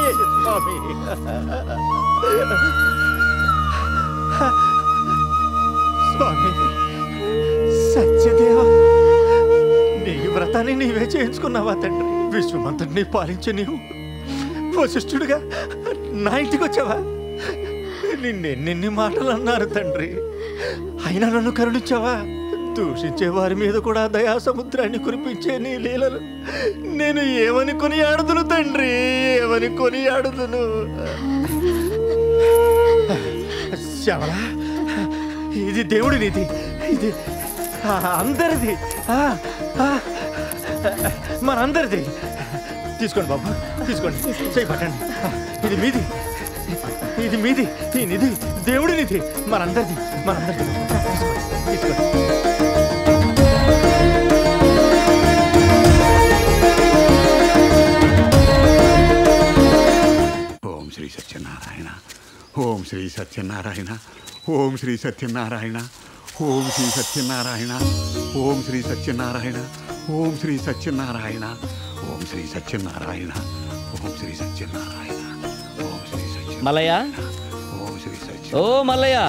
స్వామి. స్వామి సత్యదేవ, నీ వ్రతాన్ని నీవే చేయించుకున్నావా తండ్రి? విశ్వమంతటినీ పాలించే నీవు వశిష్ఠుడిగా నా ఇంటికి వచ్చావా? నిన్నెన్ని మాటలు అన్నారు తండ్రి, అయినా నన్ను కరుణించావా? దూషించే వారి మీద కూడా దయా సముద్రాన్ని కురిపించే నీ లీలలు నేను ఏమని కొనియాడుదును తండ్రి, ఏమని కొనియాడుదును? శ్యామల, ఇది దేవుడినిది, ఇది అందరిది, మనందరిది. తీసుకోండి బాబు, తీసుకోండి, చేయబట్టండి. ఇది మీది, ఇది మీది, ఈ నిధి దేవుడినిది, మనందరిది, మనందరిది. తీసుకోండి. ఓం శ్రీ సత్యనారాయణ, ఓం శ్రీ సత్యనారాయణ, ఓం శ్రీ సత్యనారాయణ, ఓం శ్రీ సత్యనారాయణ, ఓం శ్రీ సత్యనారాయణ, ఓం శ్రీ సత్యనారాయణ, ఓం శ్రీ సత్యనారాయణ, ఓం శ్రీ సత్యనారాయణ, ఓం శ్రీ సత్య మల్లయ్య, ఓం శ్రీ సత్య. ఓ మల్లయ్య,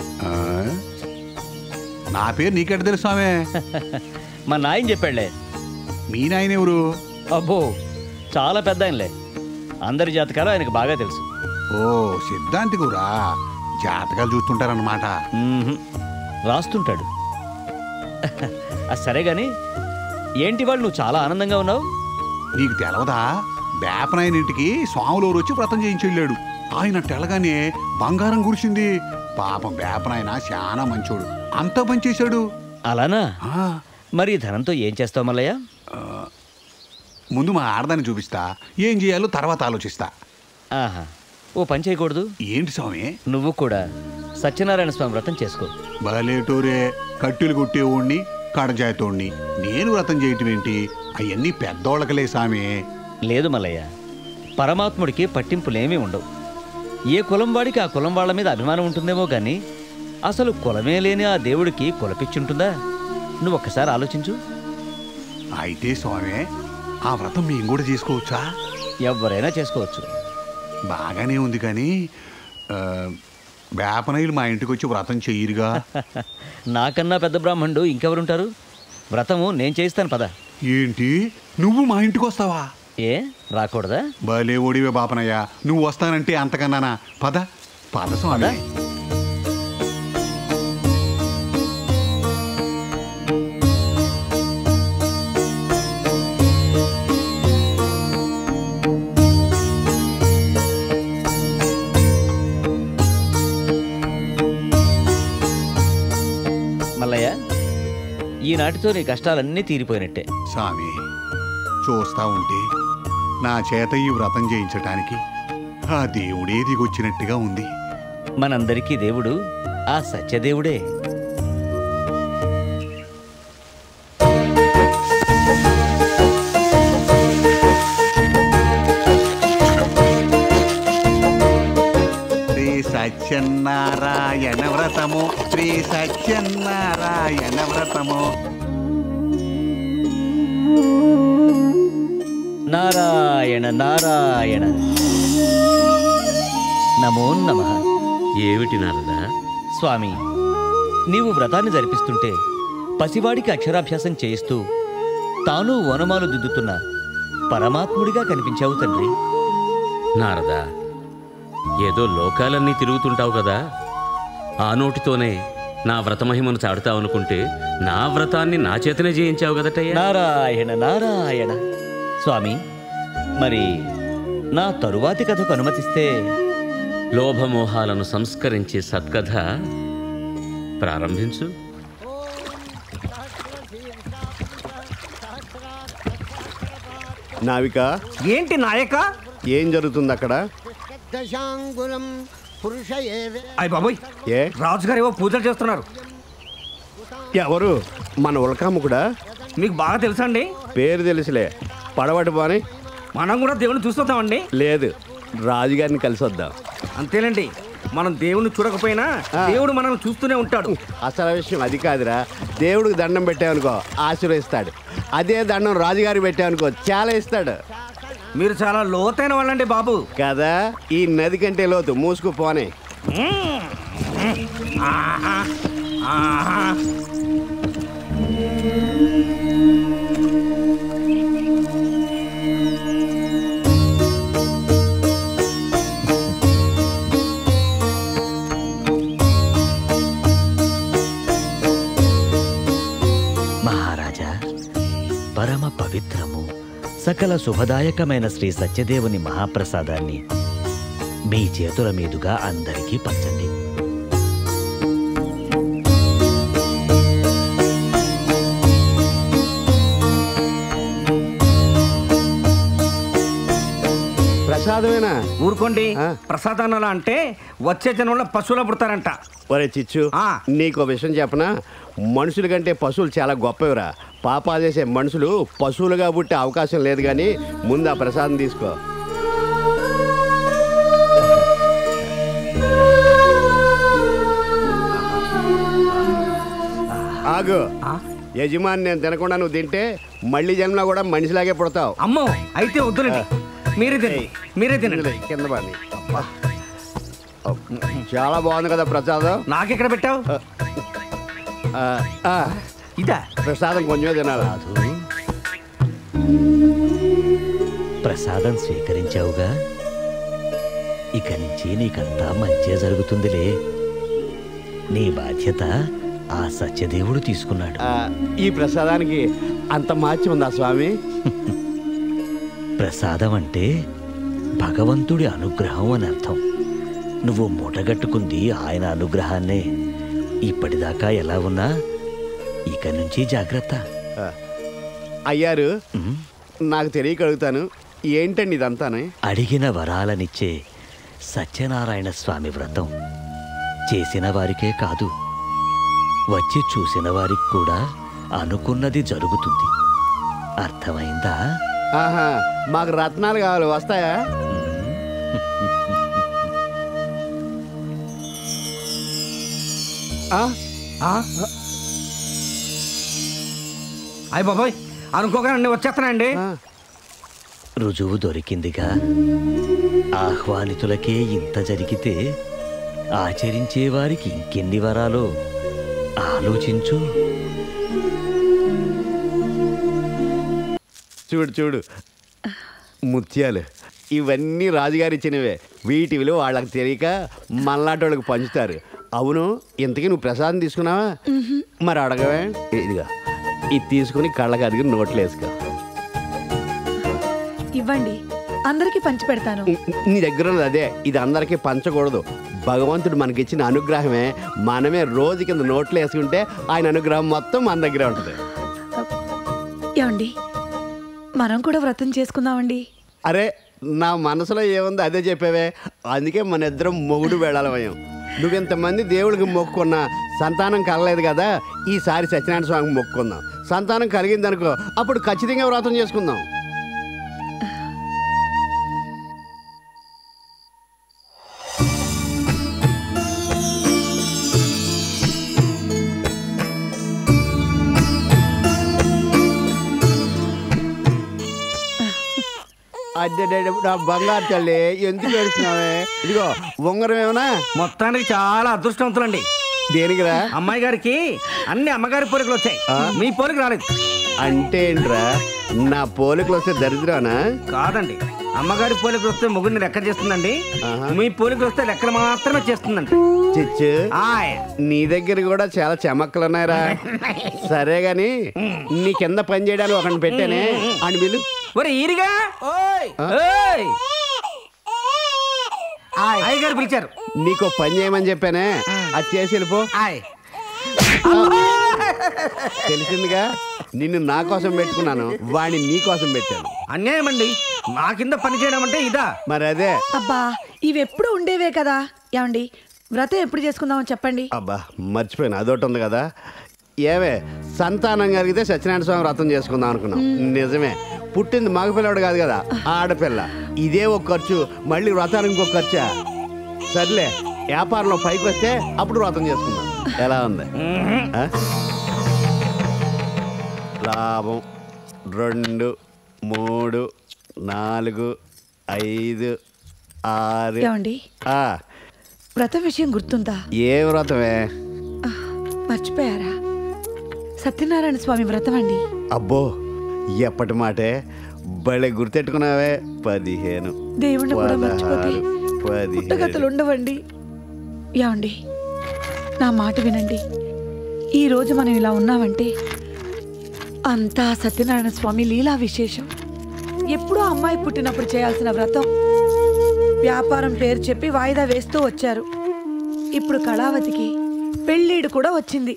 నా పేరు నీకెట తెలుసు స్వామి? మా నాయన చెప్పాడులే. మీ నాయన ఎవరు? అబ్బో, చాలా పెద్ద ఆయనలే. అందరి జాతకాలు ఆయనకు బాగా తెలుసు. ఓ సిద్ధాంతికురా, జాతకాలు చూస్తుంటారన్నమాట. రాస్తుంటాడు. సరే గాని ఏంటి వాళ్ళు నువ్వు చాలా ఆనందంగా ఉన్నావు? నీకు తెలవదా? బేపనాయన ఇంటికి స్వాములూరు వచ్చి వ్రతం చేయించి వెళ్ళాడు. ఆయన తెలగానే బంగారం కురిసింది. పాపం బేపనాయన చాలా మంచోడు, అంతా పనిచేశాడు. అలానా? మరి ధనంతో ఏం చేస్తావు మల్లయ్య? ముందు మా ఆడదాన్ని చూపిస్తా, ఏం చేయాలో తర్వాత ఆలోచిస్తా. ఆహా, ఓ పని చేయకూడదు? ఏంటి స్వామి? నువ్వు కూడా సత్యనారాయణ స్వామి వ్రతం చేసుకో. బలేటూరే, కట్టెలు కొట్టేవాడిని, కడజాయతోడిని, నేను వ్రతం చేయటం ఏంటి? అవన్నీ పెద్దోళ్ళకలే స్వామి. లేదు మల్లయ్య, పరమాత్ముడికి పట్టింపులేమీ ఉండవు. ఏ కులం వాడికి ఆ కులం వాళ్ళ మీద అభిమానం ఉంటుందేమో కానీ అసలు కులమే లేని ఆ దేవుడికి కులపిచ్చుంటుందా? నువ్వు ఒక్కసారి ఆలోచించు. అయితే స్వామి, ఆ వ్రతం మేము కూడా చేసుకోవచ్చా? ఎవరైనా చేసుకోవచ్చు. బాగానే ఉంది కానీ వేపనయ్యలు మా ఇంటికి వచ్చి వ్రతం చెయ్యరుగా. నాకన్నా పెద్ద బ్రాహ్మణుడు ఇంకెవరుంటారు? వ్రతము నేను చేయిస్తాను, పద. ఏంటి, నువ్వు మా ఇంటికి వస్తావా? ఏ రాకూడదా? భలే ఓడివే బాపనయ్య, నువ్వు వస్తానంటే అంతకన్నానా? పద పద స్వామి. మల్లయ్య, ఈనాటితో నీ కష్టాలన్నీ తీరిపోయినట్టే. స్వామి, చూస్తా ఉంటే నా చేత ఈ వ్రతం చేయించటానికి ఆ దేవుడే దిగొచ్చినట్టుగా ఉంది. మనందరికీ దేవుడు ఆ సత్యదేవుడే. శ్రీ సత్యనారాయణ వ్రతము, శ్రీ సత్యనారాయణ వ్రతము. నారాయణ నారాయణ, నమో నమః. ఏమిటి నారదా? స్వామి, నీవు వ్రతాన్ని జరిపిస్తుంటే పసివాడికి అక్షరాభ్యాసం చేయిస్తూ తాను వనమాలు దిద్దుతున్న పరమాత్ముడిగా కనిపించావు తండ్రి. నారదా, ఏదో లోకాలన్నీ తిరుగుతుంటావు కదా, ఆ నోటితోనే నా వ్రతమహిమను చాడుతావనుకుంటే నా వ్రతాన్ని నా చేతనే చేయించావు కదటయ్యా. నారాయణ నారాయణ. స్వామి, మరి నా తరువాతి కథకు అనుమతిస్తే? లోభమోహాలను సంస్కరించే సత్కథ ప్రారంభించు. నావిక. ఏంటి నాయక? ఏం జరుగుతుంది అక్కడ? అయ్య బాబోయ్, ఏ రాజుగారు ఏవో పూజలు చేస్తున్నారు. ఎవరు? మన ఉల్కాముకుడా? మీకు బాగా తెలుసా అండి? పేరు తెలుసులే, పడవటి బాని. మనం కూడా దేవుని చూస్తుంటామండి. లేదు, రాజుగారిని కలిసి వద్దాం. అంతేనండి, మనం దేవుని చూడకపోయినా దేవుడు మనల్ని చూస్తూనే ఉంటాడు. అసలు విషయం అది కాదురా. దేవుడికి దండం పెట్టామనుకో ఆశీర్వదిస్తాడు. అదే దండం రాజుగారికి పెట్టామనుకో చాలా ఇస్తాడు. మీరు చాలా లోతైన వాళ్ళండి బాబు. కదా, ఈ నది కంటే లోతు. మూసుకు పోనే. మహారాజా, పరమ పవిత్రము సకల శుభదాయకమైన శ్రీ సత్యదేవుని మహాప్రసాదాన్ని మీ చేతుల మీదుగా అందరికీ పంచండి. ప్రసాదమేనా? ఊరుకోండి. ఆ. ప్రసాదానాలు అంటే వచ్చే జనంలో పశువులు పుడతారంట. ఒరే చిచ్చు, నీకు విషయం చెప్పనా? మనుషుల కంటే పశువులు చాలా గొప్పవిరా. పాపాలు చేసే మనుషులు పశువులుగా పుట్టే అవకాశం లేదు. కానీ ముందు ఆ ప్రసాదం తీసుకో. ఆగు. యజమాని నేను తినకుండా నువ్వు తింటే మళ్ళీ జన్మలో కూడా మనిషిలాగే పుడతావు. అమ్మో, అయితే వద్దులండి. మీరే తినండి, మీరే తినండి. కింద పడి. చాలా బాగుంది కదా ప్రసాదం. నాకెక్కడ పెట్టావు? ఇదా ప్రసాదం కొంచెమే తినాలా? ప్రసాదం స్వీకరించావుగా, ఇక నుంచి నీకంతా మంచే జరుగుతుందిలే. నీ బాధ్యత ఆ సత్యదేవుడు తీసుకున్నాడు. ఈ ప్రసాదానికి అంత మార్చి ఉందా స్వామి? ప్రసాదం అంటే భగవంతుడి అనుగ్రహం అని అర్థం. నువ్వు మూటగట్టుకుంది ఆయన అనుగ్రహాన్నే. ఇప్పటిదాకా ఎలా ఉన్నా ఇక నుంచి జాగ్రత్త. అయ్యారు, నాకు తెలియక అడుగుతాను, ఏంటండి ఇదంతానే? అడిగిన వరాలనిచ్చే సత్యనారాయణ స్వామి వ్రతం చేసిన వారికే కాదు, వచ్చి చూసిన వారికి కూడా అనుకున్నది జరుగుతుంది. అర్థమైందా? ఆహా, మాకు రత్నాలు కావాలి, వస్తాయా? అయ్య బాబాయ్, అనుకోగానే వచ్చేస్తానండి. రుజువు దొరికిందిగా. ఆహ్వానితులకే ఇంత జరిగితే ఆచరించే వారికి ఇంకెన్ని వరాలో ఆలోచించు. చూడు చూడు, ముత్యాలు ఇవన్నీ రాజుగారు ఇచ్చినవే. వీటి విలువ వాళ్ళకి తెలియక మళ్ళాటి వాళ్ళకి పంచుతారు. అవును, ఇంతకీ నువ్వు ప్రసాదం తీసుకున్నావా? మరి అడగవే. ఇదిగా, ఇది తీసుకుని కళ్ళకి అదిగి నోట్లు వేసుకో. ఇవ్వండి, అందరికీ పంచి పెడతాను. నీ దగ్గర ఉన్నది అదే. ఇది అందరికీ పంచకూడదు. భగవంతుడు మనకిచ్చిన అనుగ్రహమే. మనమే రోజు కింద నోట్లు వేసుకుంటే ఆయన అనుగ్రహం మొత్తం మన దగ్గరే ఉంటుంది. ఏమండి, మనం కూడా వ్రతం చేసుకుందామండి. అరే, నా మనసులో ఏముందో అదే చెప్పావే. అందుకే మన ఇద్దరం మొగుడు వెళ్ళాలమయం. నువ్వెంతమంది దేవుడికి మొక్కుకున్నా సంతానం కలలేదు కదా, ఈసారి సత్యనారాయణ స్వామికి మొక్కుకుందాం. సంతానం కలిగిందనుకో, అప్పుడు ఖచ్చితంగా వ్రతం చేసుకుందాం. అదే నా బంగారు తల్లి, ఎందుకు ఏడుస్తున్నావే? ఇదిగో ఉంగరం ఏమన్నా. మొత్తానికి చాలా అదృష్టవంతులండి. దేనికిరా? అమ్మాయి గారికి అన్ని అమ్మగారి పోలికలు వచ్చాయి, మీ పోలిక రాలేదు. అంటే ఏంట్రా, నా పోలికలు వస్తే దరిద్రానా? కాదండి, అమ్మగారి పోలికలు వస్తే ముగ్గురిని లెక్క చేస్తుందండి, మీ పోలికలు వస్తే లెక్కలు మాత్రమే చేస్తుందండి. చిచ్చు, నీ దగ్గర కూడా చాలా చెమక్కలు ఉన్నాయిరా. సరే గాని నీ కింద పని చేయడానికి ఒకరిని పెట్టానే, అని వీళ్ళు. ఒరే ఈరిగా, అయ్యగారు పిలిచారు. నీకు పని చేయమని చెప్పానే, అది చేసి వెళ్ళిపో. తెలిసిందిగా, నిన్ను నా కోసం పెట్టుకున్నాను, వాడిని నీ కోసం పెట్టాను. అన్యాయం అండి, నా కింద పని చేయడం అంటే ఇదా? మరి అదే. అబ్బా, ఇవి ఎప్పుడు ఉండేవే కదా. ఏమండి, వ్రతం ఎప్పుడు చేసుకుందామని చెప్పండి. అబ్బా, మర్చిపోయాను, అదొకటి ఉంది కదా. ఏవే, సంతానం కలిగితే సత్యనారాయణ స్వామి వ్రతం చేసుకుందాం అనుకున్నాం. నిజమే, పుట్టింది మగపిల్లవాడు కాదు కదా, ఆడపిల్ల. ఇదే ఒక ఖర్చు, మళ్ళీ వ్రతానికి ఇంకొక ఖర్చా. సర్లే, వ్యాపారంలో పైకి వస్తే అప్పుడు వ్రతం చేసుకుందాం. ఎలా ఉంది? లాభం 2, 3, 4 5 6 ఏమండి వ్రతం విషయం గుర్తుందా? ఏ వ్రతమే? మర్చిపోయారా? సత్యనారాయణ స్వామి వ్రతం అండి. అబ్బో ఎప్పటి మాటే భలే గుర్తెట్టుకున్నావే. 15 దేవుణ్ణి కూడా మర్చిపోతే 16 పుట్టగతులు ఉండవండి. ఏమండి నా మాట వినండి. ఈరోజు మనం ఇలా ఉన్నామంటే అంతా సత్యనారాయణ స్వామి లీలా విశేషం. ఎప్పుడో అమ్మాయి పుట్టినప్పుడు చేయాల్సిన వ్రతం వ్యాపారం పేరు చెప్పి వాయిదా వేస్తూ వచ్చారు. ఇప్పుడు కళావతికి పెళ్ళిడు కూడా వచ్చింది.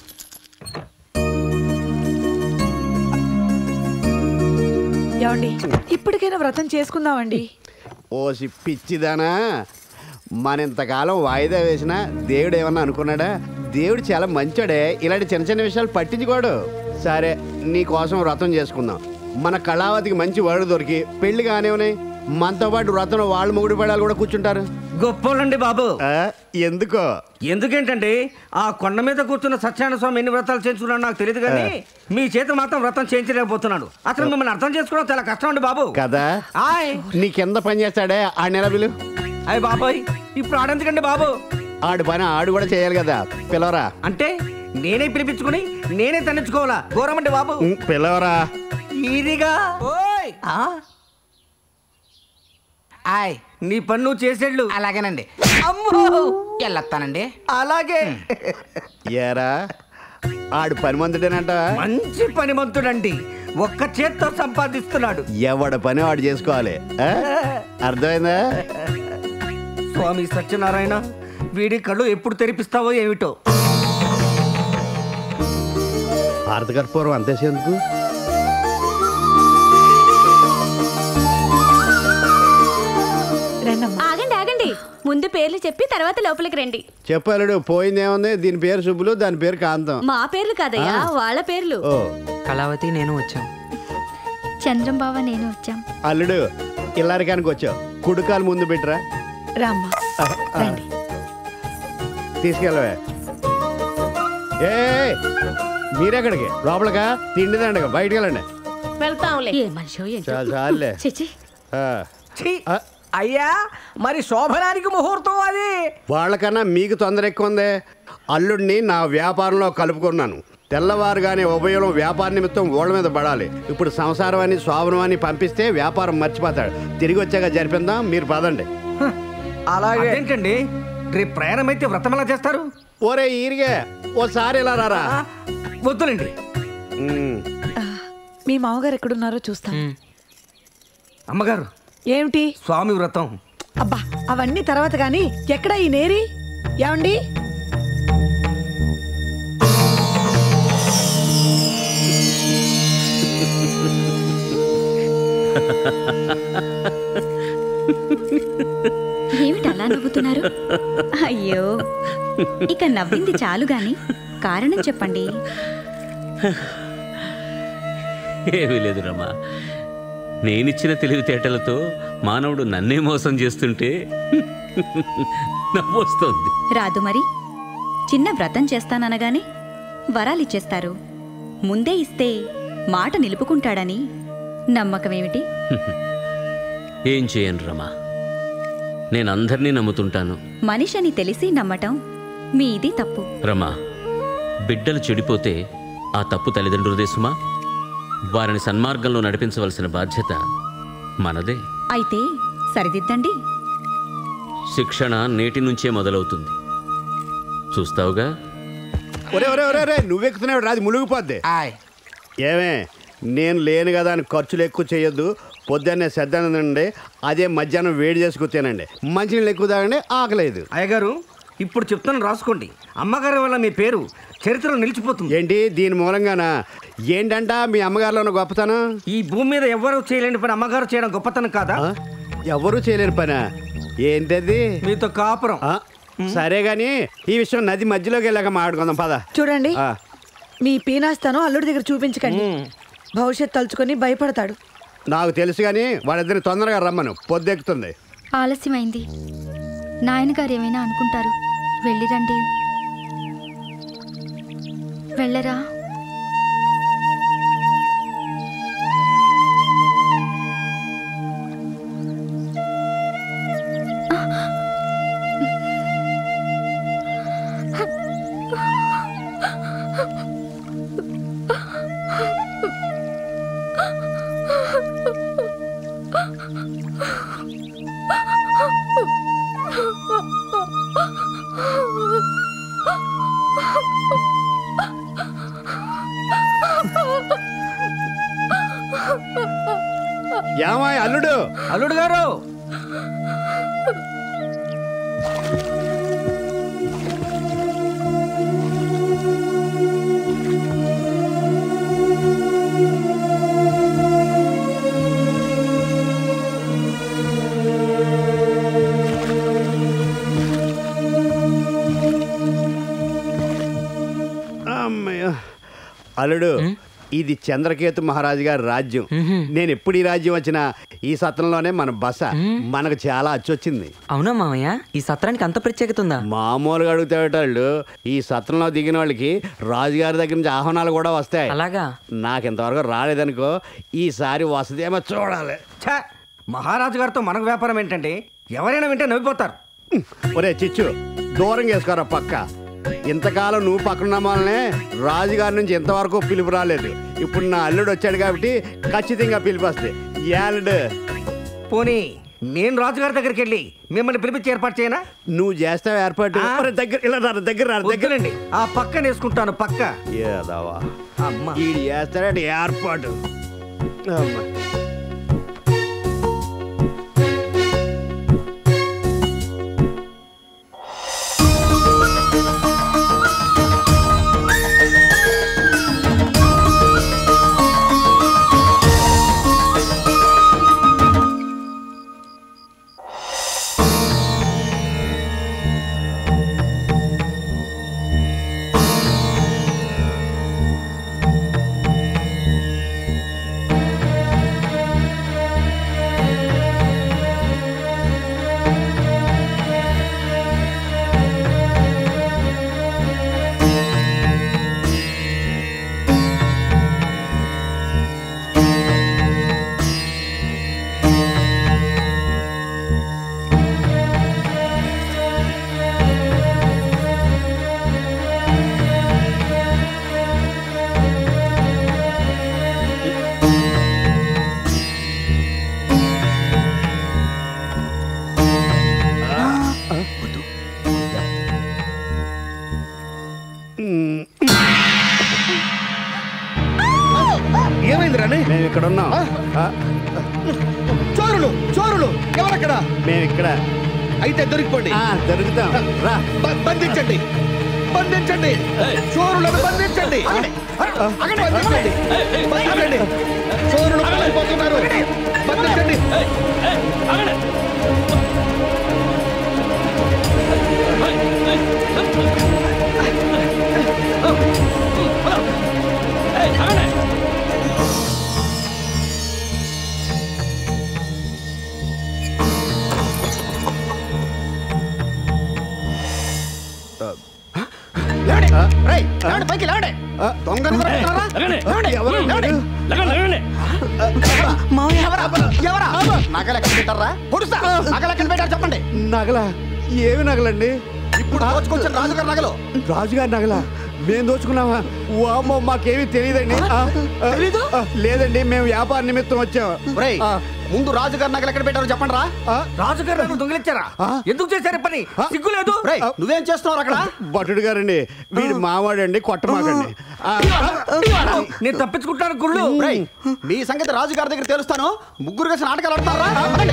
ఏమండి ఇప్పటికైనా వ్రతం చేసుకుందామండి. ఓసి పిచ్చిదానా, మన ఇంతకాలం వాయిదా వేసినా దేవుడు ఏమన్నా అనుకున్నాడా? దేవుడు చాలా మంచోడే, ఇలాంటి చిన్న చిన్న విషయాలు పట్టించుకోడు. సరే నీ కోసం వ్రతం చేసుకుందాం. మన కళావతికి మంచి వరుడు దొరికి పెళ్లి కానివ్వని మనతో పాటు వ్రతంలో వాళ్ళు మొగుడు పడాలు కూడా కూర్చుంటారు. గొప్పోళ్ళండి బాబు. ఎందుకో? ఎందుకేంటండి, ఆ కొండ మీద కూర్చున్న సత్యనారాయణ స్వామి ఎన్ని వ్రతాలు చేయించుకున్నాడు నాకు తెలియదు, కానీ మీ చేత మాత్రం వ్రతం చేయించలేకపోతున్నాడు. అసలు మిమ్మల్ని అర్థం చేసుకోవడం చాలా కష్టం అండి బాబు. కదా నీ కింద పని చేస్తాడే ఆ నెలబిలు. అయ్యి బాబాయ్, ఇప్పుడు ఆడెందుకండి బాబు? ఆడు పని ఆడు కూడా చేయాలి కదా, పిలవరా. అంటే నేనే పిలిపించుకుని నేనే తన్నించుకోవాలా? ఘోరమండి బాబు. పిలవరా. ఈరిగా ఆయ్ నీ పన్ను చేసేళ్ళు. అలాగేనండి. అమ్మో వెళ్ళొస్తానండి. అలాగే. ఏరా ఆడు పనిమంతుడేనంట. మంచి పనిమంతుడండి, ఒక్క చేత్తో సంపాదిస్తున్నాడు. ఎవడ పని వాడు చేసుకోవాలి, అర్థమైందా? స్వామి సత్యనారాయణ, వీడి కళ్ళు ఎప్పుడు తెరిపిస్తావో ఏమిటో. భారత కర్పూరం అంతేసేందుకు? ఆగండి ఆగండి, ముందు పేర్లు చెప్పి తర్వాత లోపలికి రండి. చెప్పాలడు పోయిందేముంది, దీని పేరు సుబ్బులు, దాని పేరు కాంతం. మా పేర్లు కాదయ్యా, వాళ్ళ పేర్లు. ఓ కళావతి నేను వచ్చాం. చంద్రం బావ నేను వచ్చాం. అల్లుడు ఇల్లరికానికి వచ్చావు, కుడుకాలు ముందు పెట్టరా. రామ్మా రండి. తీసుకెళ్ళవే. ఏ మీరెక్కడికి? లోపలగా తిండిదండగా, బయటికి వెళ్ళండి. వెళ్తాంలే. ఏ మనిషో ఏంటో. చాలే. అయ్యా మరి శోభనానికి ముహూర్తం అది. వాళ్ళకన్నా మీకు తొందర ఎక్కువ ఉంది. అల్లుడిని నా వ్యాపారంలో కలుపుకున్నాను. తెల్లవారుగానే ఉభయం వ్యాపార నిమిత్తం ఓళ్ళ మీద పడాలి. ఇప్పుడు సంసారం అని శోభనం అని పంపిస్తే వ్యాపారం మర్చిపోతాడు. తిరిగి వచ్చాక జరిపిందాం, మీరు పదండి. అలాగే. ఏంటండి రేపు ప్రయాణం అయితే వ్రతం ఎలా చేస్తారు? ఓరే ఈరిగే ఓసారి ఇలా రారా. వద్దులండి. మీ మామగారు ఎక్కడున్నారో చూస్తాం. అమ్మగారు ఏమిటి? స్వామి వ్రతం. అబ్బా అవన్నీ తర్వాత గాని ఎక్కడ ఈ నేరి? ఏమండి ఏమిటి అలా నవ్వుతున్నారు? అయ్యో, ఇక నవ్వింది చాలు గాని కారణం చెప్పండి. ఏమీ లేదు రమా, నేనిచ్చిన తెలివితేటలతో మానవుడు నన్నే మోసం చేస్తుంటే నవ్వొస్తోంది. రాదు మరి, చిన్న వ్రతం చేస్తాననగానే వరాలిచ్చేస్తారు. ముందే ఇస్తే మాట నిలుపుకుంటాడని నమ్మకమేమిటి? ఏం చేయను రమా, నేనందరినీ నమ్ముతుంటాను. మనిషిని తెలిసి నమ్మటం మీది తప్పు. రమా, బిడ్డలు చెడిపోతే ఆ తప్పు తల్లిదండ్రులదే సుమా. వారిని సన్మార్గంలో నడిపించవలసిన బాధ్యత మనదే. అయితే సరిదిద్దండి. శిక్షణ నేటి నుంచే మొదలవుతుంది, చూస్తావుగా. ఒరే ఒరే ఒరే ఒరే నువ్వెక్కుతున్నావు, రాదు మునిగిపోద్ది. ఏమే నేను లేను కదా అని ఖర్చులు ఎక్కువ చేయొద్దు. పొద్దున్నే శ్రద్ధనండి, అదే మధ్యాహ్నం వేడి చేసుకు తినండి. మంచినీళ్ళు ఎక్కువ తాగండి, ఆకలేదు. అయ్యగారు ఇప్పుడు చెప్తాను రాసుకోండి. అమ్మగారి వల్ల మీ పేరు చరిత్రలో నిలిచిపోతుంది. ఏంటి దీని మూలంగానా? ఏంటంట మీ అమ్మగారిలో ఉన్న గొప్పతనం? ఈ భూమి మీద ఎవరు చేయలేని పని అమ్మగారు చేయడం గొప్పతనం కాదా? ఎవరు చేయలేని పనా? ఏంటది? మీతో కాపురం. సరే గాని ఈ విషయం నది మధ్యలోకి వెళ్ళాక మాట్లాడుకుందాం పద. చూడండి, మీ పీనాస్తాను అల్లుడి దగ్గర చూపించకండి. భవిష్యత్తు తలుచుకొని భయపడతాడు. నాకు తెలుసు కానీ వాళ్ళిద్దరిని తొందరగా రమ్మను, పొద్దెక్కుతుంది. ఆలస్యమైంది, నాయనగారు ఏమైనా అనుకుంటారు. వెళ్ళిరండి. వెళ్ళరా. ఏమాయ్ అల్లుడు? అల్లుడు గారు, అల్లుడు, ఇది చంద్రకేతు మహారాజు గారి రాజ్యం. నేను ఎప్పుడు ఈ రాజ్యం వచ్చినా ఈ సత్రంలోనే మన బస. మనకు చాలా అచ్చొచ్చింది. అవునా మామయ్య, ఈ సత్రానికి అంత ప్రత్యేకత ఉందా? మామూలుగా అడుగుతాడు. ఈ సత్రంలో దిగిన వాళ్ళకి రాజుగారి దగ్గర నుంచి ఆహ్వానాలు కూడా వస్తాయి. అలాగా? నాకు ఇంతవరకు రాలేదనుకో, ఈసారి వస్తుందేమో చూడాలి. మహారాజు గారితో మనకు వ్యాపారం ఏంటంటే ఎవరైనా వింటే నవ్విపోతారు. ఒరే చిచ్చు, దూరం చేసుకోరా పక్క. ఇంతకాలం నువ్వు పక్కన వాళ్ళనే రాజుగారి నుంచి ఇంతవరకు పిలుపు రాలేదు. ఇప్పుడు నా అల్లుడు వచ్చాడు కాబట్టి ఖచ్చితంగా పిలుపు వస్తుంది. అల్లుడు, పోనీ నేను రాజుగారి దగ్గరికి వెళ్ళి మిమ్మల్ని పిలిపించి ఏర్పాటు చేయనా? నువ్వు చేస్తావు ఏర్పాటు. దగ్గరండి, ఆ పక్కన వేసుకుంటాను. పక్క ఏదావా చేస్తాడు ఏర్పాటు. మేము ఇక్కడ ఉన్నాం. చోరులు చోరులు ఎవరక్కడ? మేము ఇక్కడ. అయితే దొరికిపోండి. దొరుకుతాం. బంధించండి, బంధించండి, చోరులను బంధించండి, బంధించండి, బంధించండి. చోరులు పారిపోతున్నారు, బంధించండి. పైకి లేవండి. చెప్పండి. నగల? ఏమి నగలండి? ఇప్పుడు దోచుకొచ్చిన రాజుగారి నగలు. రాజుగారి నగలా? మేము దోచుకున్నామా? వామ్మో, మాకేమీ తెలియదండి. లేదండి, మేము వ్యాపార నిమిత్తం వచ్చాం. ముందు రాజుగారి నగలు ఎక్కడ పెట్టారో చెప్పండి రా. రాజుగారు నగలు దొంగిలించారా? ఎందుకు చేశారు పని? సిగ్గు లేదు? నువ్వేం చేస్తున్నావు అక్కడ? భటుడు గారండి, వీడి మావాడండి, కొట్టమాకండి. నేను తప్పించుకుంటాను గుళ్ళు. మీ సంగతి రాజుగారి దగ్గర తెలుస్తాను. ముగ్గురు కలిసి నాటకాలు ఆడతారా?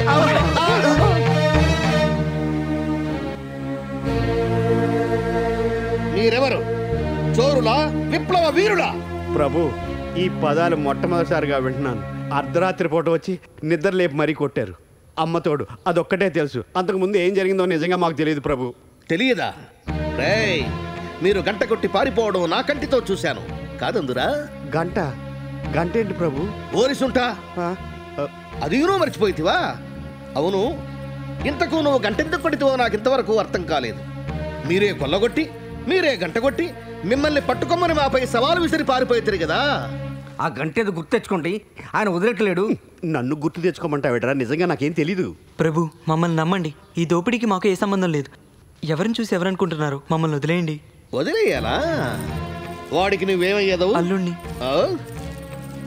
మీరెవరు? చోరులా, విప్లవ వీరులా? ప్రభు, ఈ పదాలు మొట్టమొదటిసారిగా వింటున్నాను. అర్ధరాత్రి పూట వచ్చి నిద్ర లేపి మరీ కొట్టారు. అమ్మతోడు అదొక్కటే తెలుసు. అంతకుముందు ఏం జరిగిందో నిజంగా మాకు తెలియదు ప్రభు. తెలియదా? మీరు గంట కొట్టి పారిపోవడం నా కంటితో చూశాను. కాదందురా? గంట? గంట ఏంటి ప్రభు? ఓరిసుంటా, అది నువ్వు మర్చిపోయితివా? అవును, ఇంతకు నువ్వు గంటెందుకు కొట్టివో నాకు ఇంతవరకు అర్థం కాలేదు. మీరే కొల్లగొట్టి, మీరే గంట కొట్టి, మిమ్మల్ని పట్టుకోమని మాపై సవాలు విసిరి పారిపోయితే కదా. ఆ గంటేది గుర్తు తెచ్చుకోండి, ఆయన వదిలేట్లేడు. నన్ను గుర్తు తెచ్చుకోమంటావేటరా? నిజంగా నాకేం తెలీదు. ప్రభు, మమ్మల్ని నమ్మండి. ఈ దోపిడీకి మాకు ఏ సంబంధం లేదు. ఎవరిని చూసి ఎవరనుకుంటున్నారు? మమ్మల్ని వదిలేయండి. వదిలేయాలా? వాడికి నువ్వేమయ్యేదవు? అల్లుణ్ణి.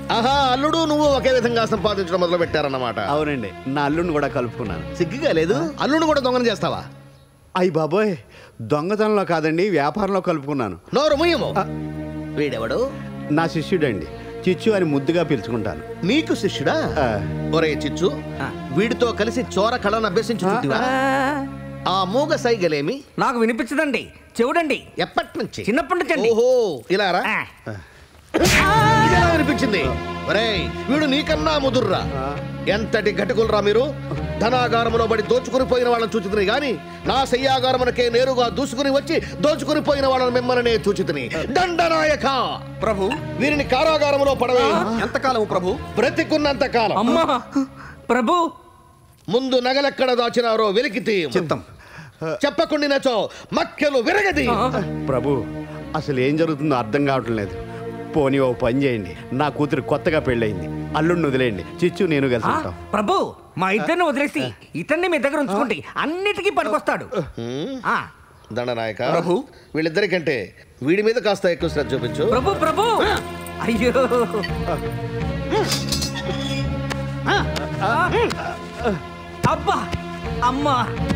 ఆహా, అల్లుడు నువ్వు ఒకే విధంగా సంపాదించడం మొదలు పెట్టారన్నమాట. అవునండి, నా అల్లుడిని కూడా కలుపుకున్నాను. సిగ్గుగా లేదు? అల్లుడు కూడా దొంగన చేస్తావా? అయ్యి బాబోయ్, దొంగతనంలో కాదండి, వ్యాపారంలో కలుపుకున్నాను. నోరు ముయ్యము. వీడెవడు? నా శిష్యుడండి, చిచ్చు అని ముద్దుగా పిలుచుకుంటాను. నీకు శిష్యుడా? ఒరే చిచ్చు, వీడితో కలిసి చోర కళను అభ్యసించుకుంటువా? ఆ మూగ సైగలేమి నాకు వినిపించదండి, చెవుడండి. ఎప్పటి నుంచి? చిన్నప్పటి నుంచి అండి. ఓహో, ఇలా రా. ఇదేలా వినిపించింది? ఒరేయ్, వీడు నీకన్నా ముదుర్రా. ఎంతటి ఘటకులరా మీరు! ధనాగారములో బడి దోచుకుని పోయిన వాళ్ళని చూచితిని గాని నా శయ్యాగారమునకే నేరుగా దూసుకుని వచ్చి దోచుకుని పోయిన వాళ్ళని మిమ్మల్ని చూచితిని. దండనాయక ప్రభు, వీరిని కారాగారములో పడవే. ఎంతకాలం ప్రభు? బ్రతికున్నంత కాలం. అమ్మా ప్రభు, ముందు నగలెక్కడ దాచినారో వెలికితే చిత్తం. చెప్పకుండినచో మక్కెలు విరగది. ప్రభు, అసలు ఏం జరుగుతుందో అర్థం కావటం లేదు. పోనీ ఓ పని చేయండి, నా కూతురు కొత్తగా పెళ్ళయింది, అల్లుడిని వదిలేయండి, చిచ్చు నేను కలిసి ఉంటాం. ప్రభు, మా ఇద్దరిని వదిలేసి ఇతన్ని మీ దగ్గర ఉంచుకోండి, అన్నిటికీ పనికొస్తాడు. దండనాయక ప్రభు, వీళ్ళిద్దరికంటే వీడి మీద కాస్త ఎక్కువ శ్రద్ధ చూపించు. ప్రభు ప్రభు, అయ్యో అబ్బా అమ్మా.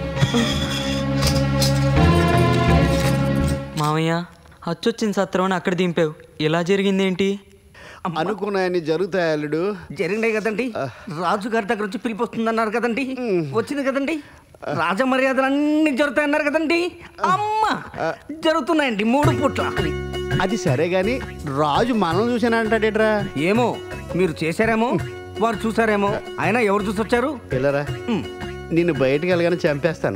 మామయ్య, అచ్చొచ్చిన సత్రం అని అక్కడ దింపావు, ఇలా జరిగిందేంటి? అనుకున్నాయని జరుగుతాయి అల్లుడు. జరిగినాయి కదండి, రాజుగారి దగ్గర నుంచి పిలిపి వస్తుందన్నారు కదండి, వచ్చింది కదండి. రాజమర్యాదలు అన్ని జరుగుతాయన్నారు కదండి. అమ్మ, జరుగుతున్నాయండి 3 పూట్ల. అది సరే గాని రాజు మనం చూసానంటాడేట్రా? ఏమో, మీరు చేశారేమో, వారు చూసారేమో, అయినా ఎవరు చూసి వచ్చారు? పిల్లరా, నిన్ను బయటికి వెళ్ళగానే చంపేస్తాను.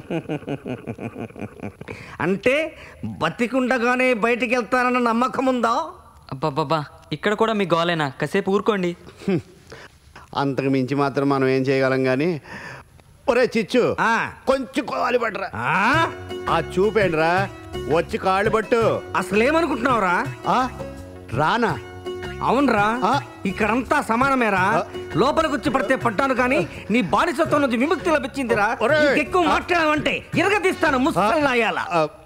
అంటే బతికుండగానే బయటికి వెళ్తానన్న నమ్మకం ఉందా? అబ్బాబ్బా, ఇక్కడ కూడా మీ గోలేనా? కాసేపు ఊరుకోండి. అంతకు మించి మాత్రం మనం ఏం చేయగలం గాని. ఒరే చిచ్చు, కొంచెం కాళ్ళు పట్టరా. ఆ చూపేండ్రా, వచ్చి కాళ్ళు పట్టు. అసలేమనుకుంటున్నావురా? రానా? అవునరా, ఇక్కడంతా సమానమేరా. లోపలికి వచ్చి పడితే పట్టాను కానీ నీ బానిసత్వం నుంచి విముక్తి లభించిందిరా. ఎక్కువ మాట్లాడావంటే ఇరగదీస్తాను ముసలాయాల.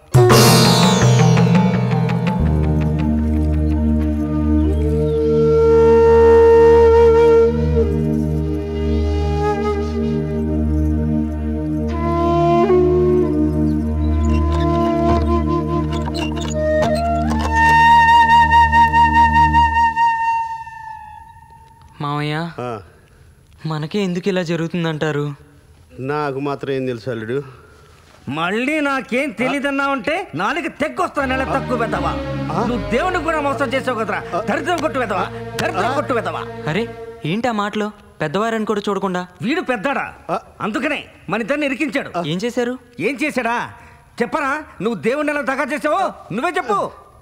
మామయ్య, మనకే ఎందుకు ఇలా జరుగుతుందంటారు? నాకు మాత్రం ఏం తెలుసు అల్లుడు. మళ్ళీ నాకేం తెలియదన్నావంటే నాలుగు తెగ్గొస్తా. నెల తక్కువ పెద్దవా, నువ్వు దేవుని కూడా మోసం చేసావు కదరా. దరిద్రం కొట్టు పెద్దవా, దరిద్రం కొట్టు పెద్దవా. అరే, ఏంటి ఆ మాటలు? పెద్దవారని కూడా చూడకుండా. వీడు పెద్దడా, అందుకనే మన ఇద్దరిని ఇరికించాడు. ఏం చేశారు? ఏం చేశాడా చెప్పరా? నువ్వు దేవుని ఎలా దగా చేసావో నువ్వే చెప్పు.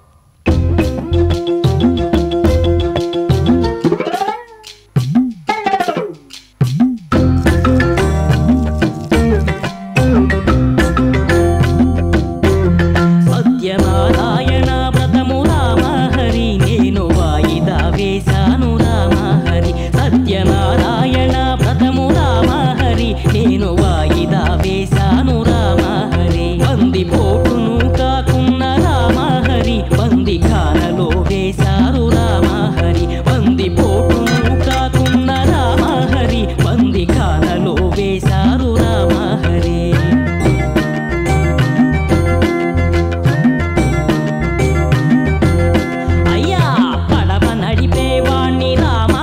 సత్యనారాయణ వ్రతము రామ హరి, నేను వాయిదా వేశాను రామ హరి. సత్యనారాయణ వ్రతము రామ హరి, నేను వాయిదా వేశాను రామ హరి. బంది పోటును కాకున్న రామ హరి, బంది ఖానలో వేశారు రామ హరి. బంది పోటును కాకున్న రామ హరి, బంది ఖానలో వేశారు రామ హరి.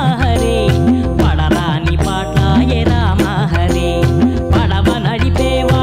పడవ నడిపేవా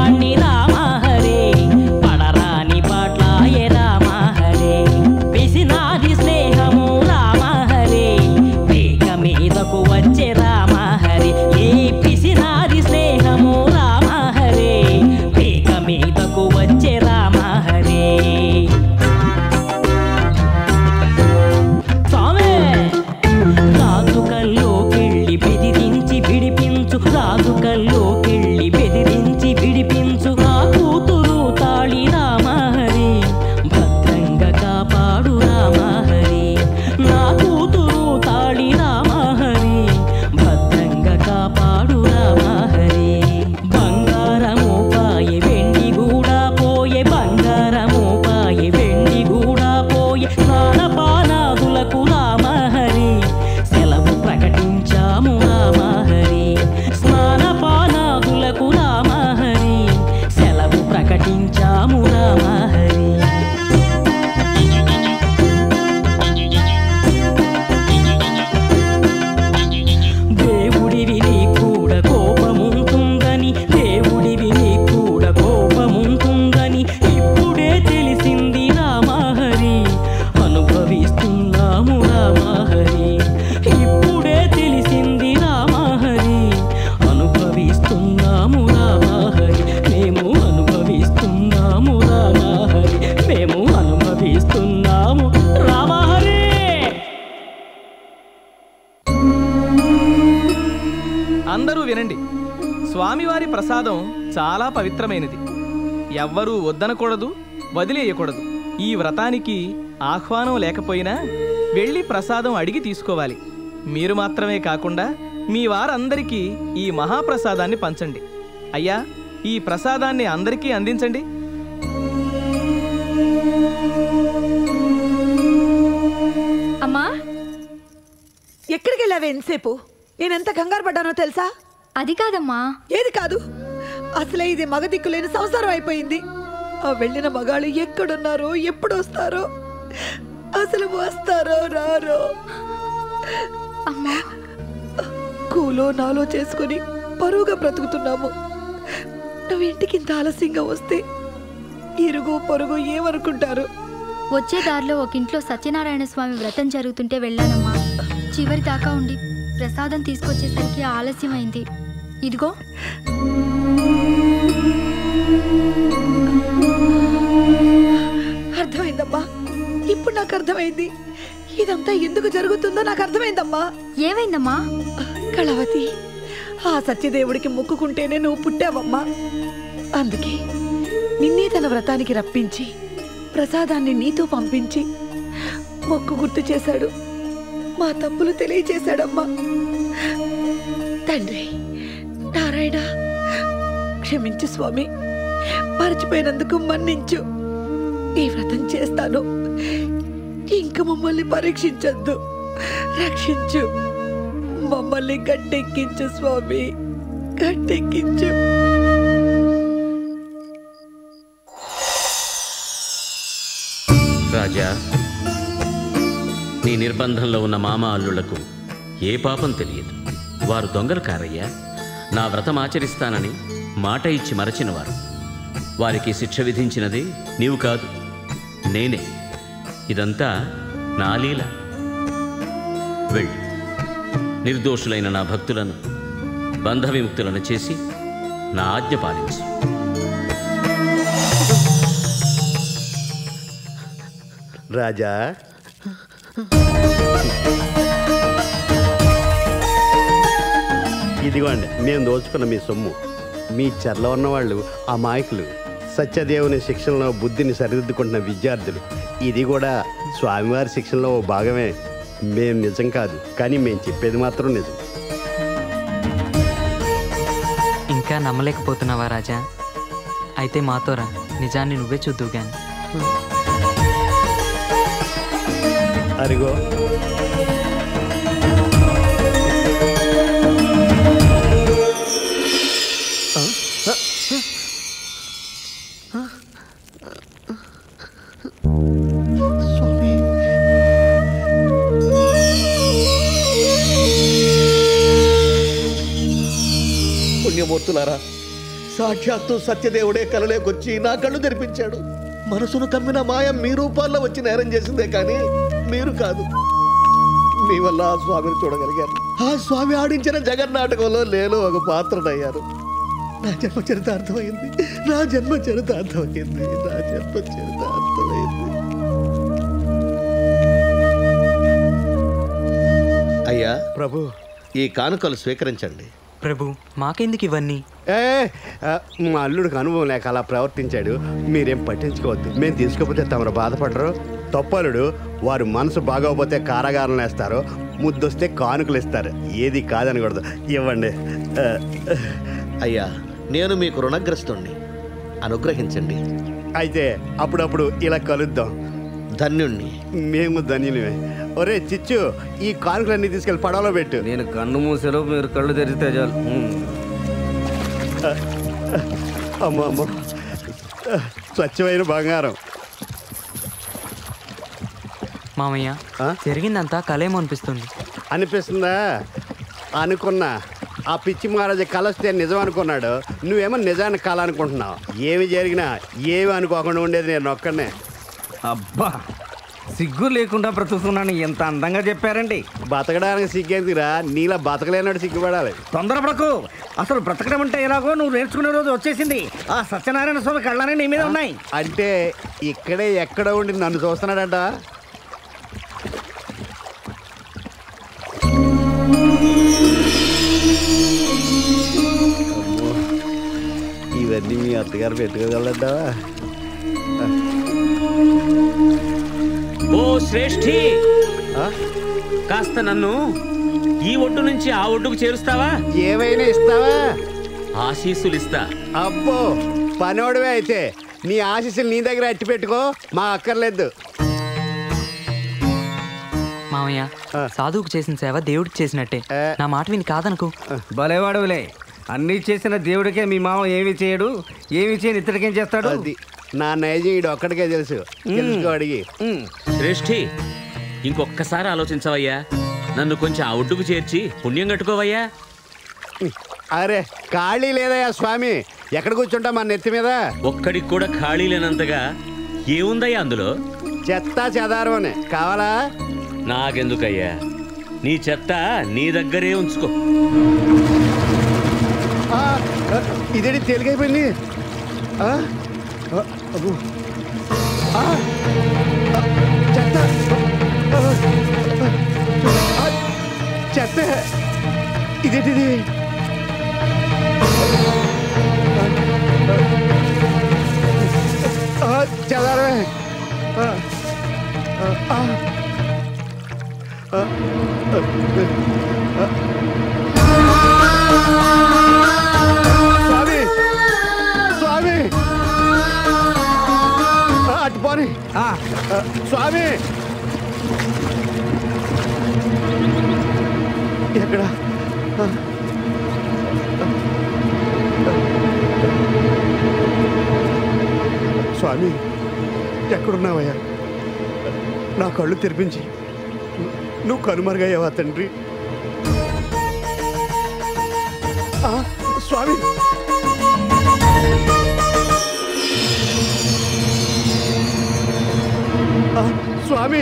ప్రసాదం చాలా పవిత్రమైనది. ఎవ్వరూ వద్దనకూడదు, వదిలేయకూడదు. ఈ వ్రతానికి ఆహ్వానం లేకపోయినా వెళ్ళి ప్రసాదం అడిగి తీసుకోవాలి. మీరు మాత్రమే కాకుండా మీ వారందరికీ ఈ మహాప్రసాదాన్ని పంచండి. అయ్యా, ఈ ప్రసాదాన్ని అందరికీ అందించండి. అమ్మా, ఎక్కడికి వెళ్ళావే ఎంతసేపు? నేనెంత కంగారు పడ్డానో తెలుసా? అది కాదమ్మా. ఏది కాదు? అసలే ఇది మగ దిక్కులేని సంసారం అయిపోయింది. ఆ వెళ్ళిన మగాళ్ళు ఎక్కడున్నారో, ఎప్పుడు వస్తారో, అసలు వస్తారో రారో. అమ్మా, కూలో నాలో చేసుకుని పరువుగా బ్రతుకుతున్నాము. నువ్వు ఇంటికి ఇంత ఆలస్యంగా వస్తే ఇరుగు పొరుగు ఏమనుకుంటారు? వచ్చే దారిలో ఒక ఇంట్లో సత్యనారాయణ స్వామి వ్రతం జరుగుతుంటే వెళ్ళానమ్మా. చివరి దాకా ఉండి ప్రసాదం తీసుకొచ్చేసరికి ఆలస్యమైంది. ఇదిగో. అర్థమైందమ్మా, ఇప్పుడు నాకు అర్థమైంది. ఇదంతా ఎందుకు జరుగుతుందో నాకు అర్థమైందమ్మా. ఏమైందమ్మా? కళావతి, ఆ సత్యదేవుడికి మొక్కుకుంటేనే నువ్వు పుట్టావమ్మా. అందుకే నిన్నే తన వ్రతానికి రప్పించి ప్రసాదాన్ని నీతో పంపించి మొక్కు గుర్తు చేశాడు. మా తప్పులు తెలియచేశాడమ్మా. తండ్రి నారాయణ, క్షమించు స్వామి, మర్చిపోయినందుకు మన్నించు. ఈ వ్రతం చేస్తాను. ఇంక మమ్మల్ని పరీక్షించొద్దు, రక్షించు. మమ్మల్ని గట్టెక్కించు స్వామి, గట్టెక్కించు. రాజా, నీ నిర్బంధంలో ఉన్న మామ అల్లుళ్లకు ఏ పాపం తెలియదు. వారు దొంగలు కారయ్యా. నా వ్రతం ఆచరిస్తానని మాట ఇచ్చి మరచినవారు. వారికి శిక్ష విధించినది నీవు కాదు, నేనే. ఇదంతా నా లీల. వెళ్ళు, నిర్దోషులైన నా భక్తులను బంధ విముక్తులను చేసి నా ఆజ్ఞ పాలించు. రాజా, ఇదిగోండి మేము దోచుకున్న మీ సొమ్ము. మీ చెరలో ఉన్నవాళ్ళు అమాయకులు, సత్యదేవుని శిక్షణలో బుద్ధిని సరిదిద్దుకుంటున్న విద్యార్థులు. ఇది కూడా స్వామివారి శిక్షణలో ఓ భాగమే. మేం నిజం కాదు, కానీ మేము చెప్పేది మాత్రం నిజం. ఇంకా నమ్మలేకపోతున్నావా రాజా? అయితే మాతోరా, నిజాన్ని నువ్వే చూద్దువు గాని. అరిగో, పుణ్యమూర్తులారా, సాక్షాత్తు సత్యదేవుడే కలలేకొచ్చి నా కళ్ళు తెరిపించాడు. మనసును కమ్మిన మాయ మీ రూపాల్లో వచ్చి నేరం చేసిందే కానీ మీరు కాదు. మీ వల్ల ఆ స్వామిని చూడగలిగాను. ఆ స్వామి ఆడించిన జగన్నాటకంలో నేను ఒక పాత్రనయ్యాను. నా జన్మ చరితార్థమైంది, నా జన్మ చరితార్థమైంది, నా జన్మ చరితార్థమైంది. అయ్యా ప్రభు, ఈ కానుకలు స్వీకరించండి. ప్రభు, మాకెందుకు ఇవన్నీ? మా అల్లుడికి అనుభవం లేక అలా ప్రవర్తించాడు. మీరేం పట్టించుకోవద్దు. మేము తీసుకోకపోతే తమరు బాధపడరు. తప్పలుడు, వారు మనసు బాగోకపోతే కారాగారం వేస్తారు, ముద్దొస్తే కానుకలు ఇస్తారు. ఏది కాదనకూడదు. ఇవ్వండి. అయ్యా, నేను మీకు రుణగ్రస్తుణ్ణి, అనుగ్రహించండి. అయితే అప్పుడప్పుడు ఇలా కలుద్దాం. ధన్యుణ్ణి. మేము ధన్యులమే. ఒరే చిచ్చు, ఈ కానుకలన్నీ తీసుకెళ్ళి పడవలో పెట్టు. నేను కన్ను మూసేలో మీరు కళ్ళు తెరిస్తే చాలు. అమ్మో అమ్మో, స్వచ్ఛమైన బంగారం. మామయ్య, జరిగిందంతా కలేమో అనిపిస్తుంది. అనిపిస్తుందా? అనుకున్నా. ఆ పిచ్చి మహారాజా కళ వస్తే నిజం అనుకున్నాడు. నువ్వేమో నిజాన్ని కళ అనుకుంటున్నావు. ఏమి జరిగినా ఏమి అనుకోకుండా ఉండేది నేను ఒక్కడనే. అబ్బా, సిగ్గు లేకుండా బ్రతుకుతున్నాను. ఎంత అందంగా చెప్పారండి. బతకడానికి సిగ్గేందుకురా, నీలా బతకలేనాడు సిగ్గుపడాలి. తొందరపడకు. అసలు బ్రతకడం అంటే ఎలాగో నువ్వు నేర్చుకునే రోజు వచ్చేసింది. ఆ సత్యనారాయణ స్వామి కళ్ళనే నీ మీద ఉన్నాయి. అంటే ఇక్కడే ఎక్కడ ఉండి నన్ను చూస్తున్నాడంట. ఇవన్నీ మీ అత్తగారు పెట్టుకోగలరా? ఓ శ్రేష్ఠి, కాస్త నన్ను ఈ ఒడ్డు నుంచి ఆ ఒడ్డుకు చేరుస్తావా? ఏమైనా ఇస్తావా? ఆశీస్సులు ఇస్తా. అబ్బో పనోడివే అయితే నీ ఆశీస్సులు నీ దగ్గర అట్టి పెట్టుకో, మా అక్కర్లేదు. మామయ్య, సాధువుకు చేసిన సేవ దేవుడికి చేసినట్టే. నా మాట విని కాదనుకో. భలేవాడులే, అన్నీ చేసిన దేవుడికే మీ మామ ఏమి చేయడు, ఏమి చేయని ఇతడికేం చేస్తాడు? అది నా నైజం ఈడు ఒక్కడికే తెలుసు, తెలుసుకో అడిగి. శ్రేష్ఠి, ఇంకొక్కసారి ఆలోచించవయ్యా. నన్ను కొంచెం ఆ ఒడ్డుకు చేర్చి పుణ్యం కట్టుకోవయ్యా. అరే ఖాళీ లేదయ్యా స్వామి, ఎక్కడ కూర్చుంటా మన నెత్తి మీద? ఒక్కడికి కూడా ఖాళీ లేనంతగా ఏముందయ్యా అందులో? చెత్త చెదారమనే కావాలా? నాకెందుకయ్యా, నీ చెత్త నీ దగ్గరే ఉంచుకో. ఇదేంటి తేలికైపోయింది? చెత్త చెత్త ఇదేంటిది? చెదారమే. స్వామి స్వామి అటు పోని స్వామి. ఎక్కడ? స్వామి ఎక్కడున్నావయ్యా? నా కళ్ళు తెరిపించి నువ్వు కనుమరుగయ్యావా తండ్రి? స్వామి స్వామి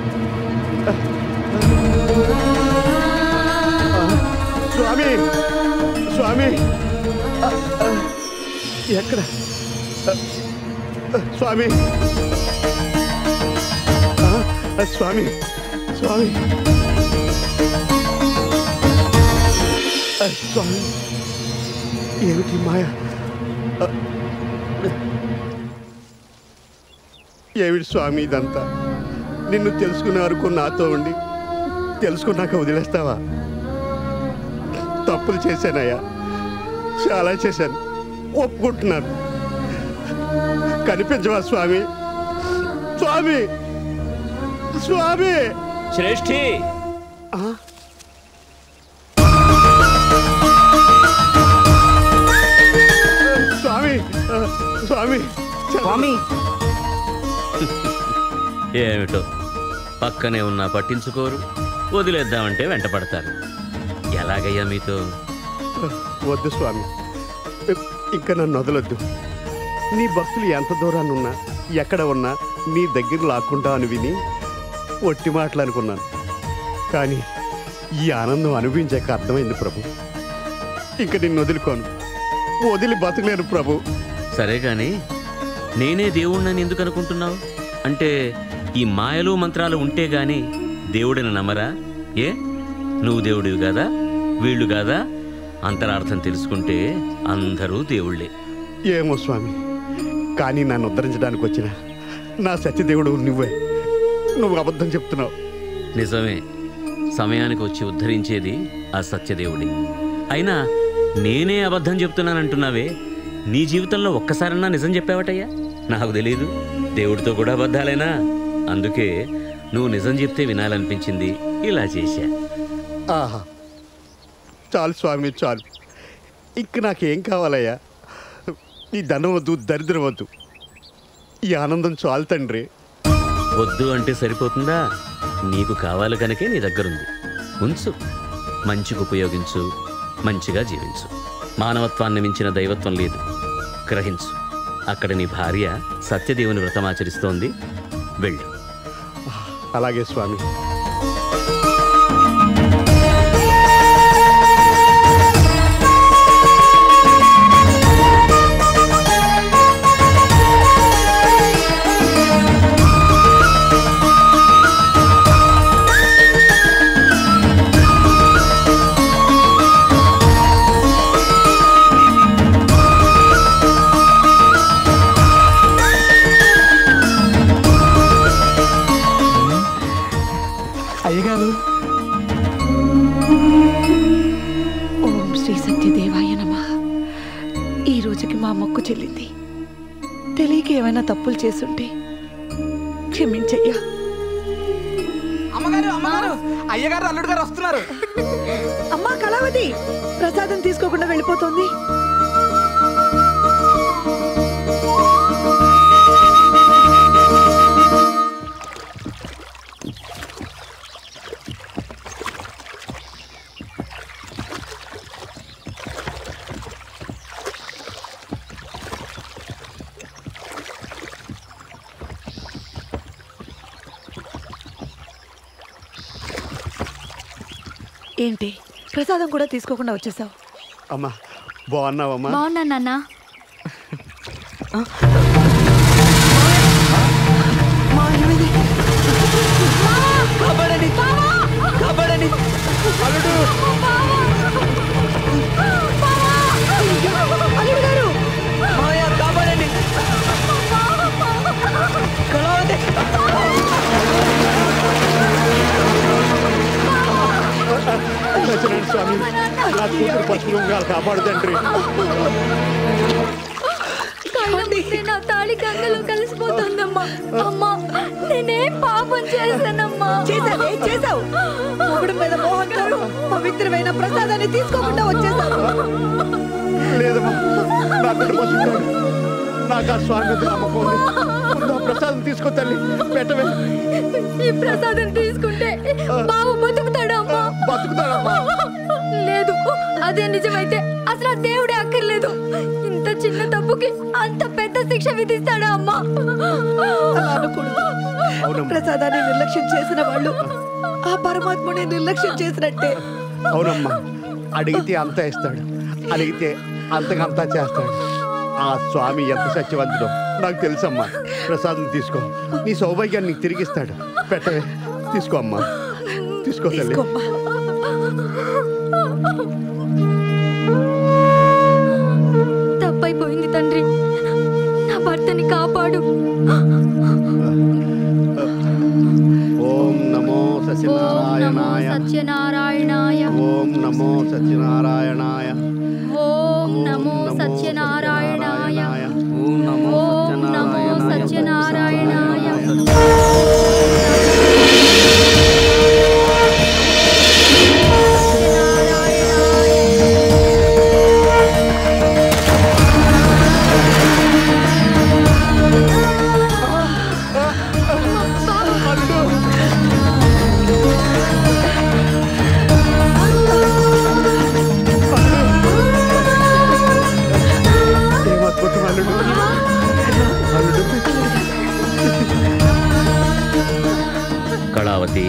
స్వామి స్వామి ఎక్కడ? స్వామి స్వామి స్వామి స్వామి ఏమిటి మాయ? ఏమిటి స్వామి ఇదంతా? నిన్ను తెలుసుకునే వరకు నాతో ఉండి తెలుసుకున్నాక వదిలేస్తావా? తప్పులు చేశానయ్యా, చాలా చేశాను, ఒప్పుకుంటున్నాను. కనిపించవా స్వామి? స్వామి స్వామి. శ్రేష్ఠి, స్వామి స్వామి స్వామి. ఏమిటో పక్కనే ఉన్నా పట్టించుకోరు, వదిలేద్దామంటే వెంట పడతారు. ఎలాగయ్యా మీతో? వద్దు స్వామి, ఇంకా నన్ను వదలొద్దు. నీ భక్తులు ఎంత దూరాన్నున్నా ఎక్కడ ఉన్నా నీ దగ్గర లాక్కుంటా అని విని ఒట్టి మాటలు అనుకున్నాను. కానీ ఈ ఆనందం అనుభవించాక అర్థమైంది ప్రభు, ఇంక నిన్ను వదులుకోను, వదిలి బతకలేను ప్రభు. సరే కానీ నేనే దేవుణ్ణని ఎందుకు అనుకుంటున్నావు? అంటే ఈ మాయలు మంత్రాలు ఉంటే గాని దేవుడిని నమ్మరా? ఏ నువ్వు దేవుడివి కాదా, వీళ్ళు కాదా? అంతరార్థం తెలుసుకుంటే అందరూ దేవుళ్ళే. ఏమో స్వామి, కానీ నన్ను ఉద్ధరించడానికి వచ్చిన నా సత్యదేవుడు నువ్వే. నువ్వు అబద్ధం చెప్తున్నావు. నిజమే, సమయానికి వచ్చి ఉద్ధరించేది ఆ సత్యదేవుడి. అయినా నేనే అబద్ధం చెప్తున్నానంటున్నావే, నీ జీవితంలో ఒక్కసారన్నా నిజం చెప్పావటయ్యా? నాకు తెలీదు. దేవుడితో కూడా అబద్ధాలేనా? అందుకే నువ్వు నిజం చెప్తే వినాలనిపించింది, ఇలా చేశా. ఆహా, చాలు స్వామి చాలు, ఇంక నాకేం కావాలయ్యా? ఈ ధనం వద్దు, దరిద్రం వద్దు, ఈ ఆనందం చాలు తండ్రి. వద్దు అంటే సరిపోతుందా? నీకు కావాలి కనుకే నీ దగ్గరుంది, ఉంచు. మంచికి ఉపయోగించు, మంచిగా జీవించు. మానవత్వాన్ని మించిన దైవత్వం లేదు, గ్రహించు. అక్కడ నీ భార్య సత్యదేవుని వ్రతమాచరిస్తోంది, వెళ్ళు. అలాగే స్వామి. జరిగింది. తెలియక ఏమైనా తప్పులు చేసుంటే క్షమించయ్యా. అమ్మగారు అమ్మగారు, అయ్యగారు అల్లుడు గారు వస్తున్నారు. అమ్మా కళావతి ప్రసాదం తీసుకోకుండా వెళ్ళిపోతుంది. ఏంటి ప్రసాదం కూడా తీసుకోకుండా వచ్చేసావు? అమ్మా బాగున్నావమ్మా? బాగున్నాను నాన్న. సత్యనారాయణ స్వామి, నా కూతురు పసుపుంగాలు కాపాడు తండ్రి. నా తాళి గంగలో కలిసిపోతుందమ్మా. అమ్మా నేనేం పాపం చేశానమ్మా? చేసావు. మొగుడు మీద మోహంతో పవిత్రమైన ప్రసాదాన్ని తీసుకోకుండా వచ్చేసావు. లేదమ్మా, నా బిడ్డ పసుపుంగాడు. నాకు ఆ స్వామి మీద నమ్మకం ఉంది. ముందు ఆ ప్రసాదం తీసుకో తల్లి, పెట్టవే. ఈ ప్రసాదం తీసుకుంటే బావ బతుకుతాడమ్మా? బతుకుతాడమ్మా? లేదు, అదే నిజమైతే అసలు ఆ దేవుడే అక్కర్లేదు. ఇంత చిన్న తప్పుకి అంత పెద్ద శిక్ష విధిస్తాడా అమ్మా? ప్రసాదాన్ని నిర్లక్ష్యం చేసిన వాళ్ళు ఆ పరమాత్మని నిర్లక్ష్యం చేసినట్టే. అవునమ్మా, అడిగితే అంతా ఇస్తాడు, అడిగితే అంతకంతా చేస్తాడు. ఆ స్వామి ఎంత సత్యవంతుడో నాకు తెలుసమ్మా. ప్రసాదం తీసుకో, నీ సౌభాగ్యాన్ని నీకు తిరిగిస్తాడు. పెట్టవే, తీసుకో అమ్మా, తీసుకో తల్లి. తప్పైపోయింది తండ్రి, నా భర్తని కాపాడు. ఓం నమో సత్యనారాయణాయ. ఓం నమో సత్యనారాయణాయ. ఓం నమో సత్యనారాయణాయ. ఓం నమో సత్యనారాయణాయ. కళావతి,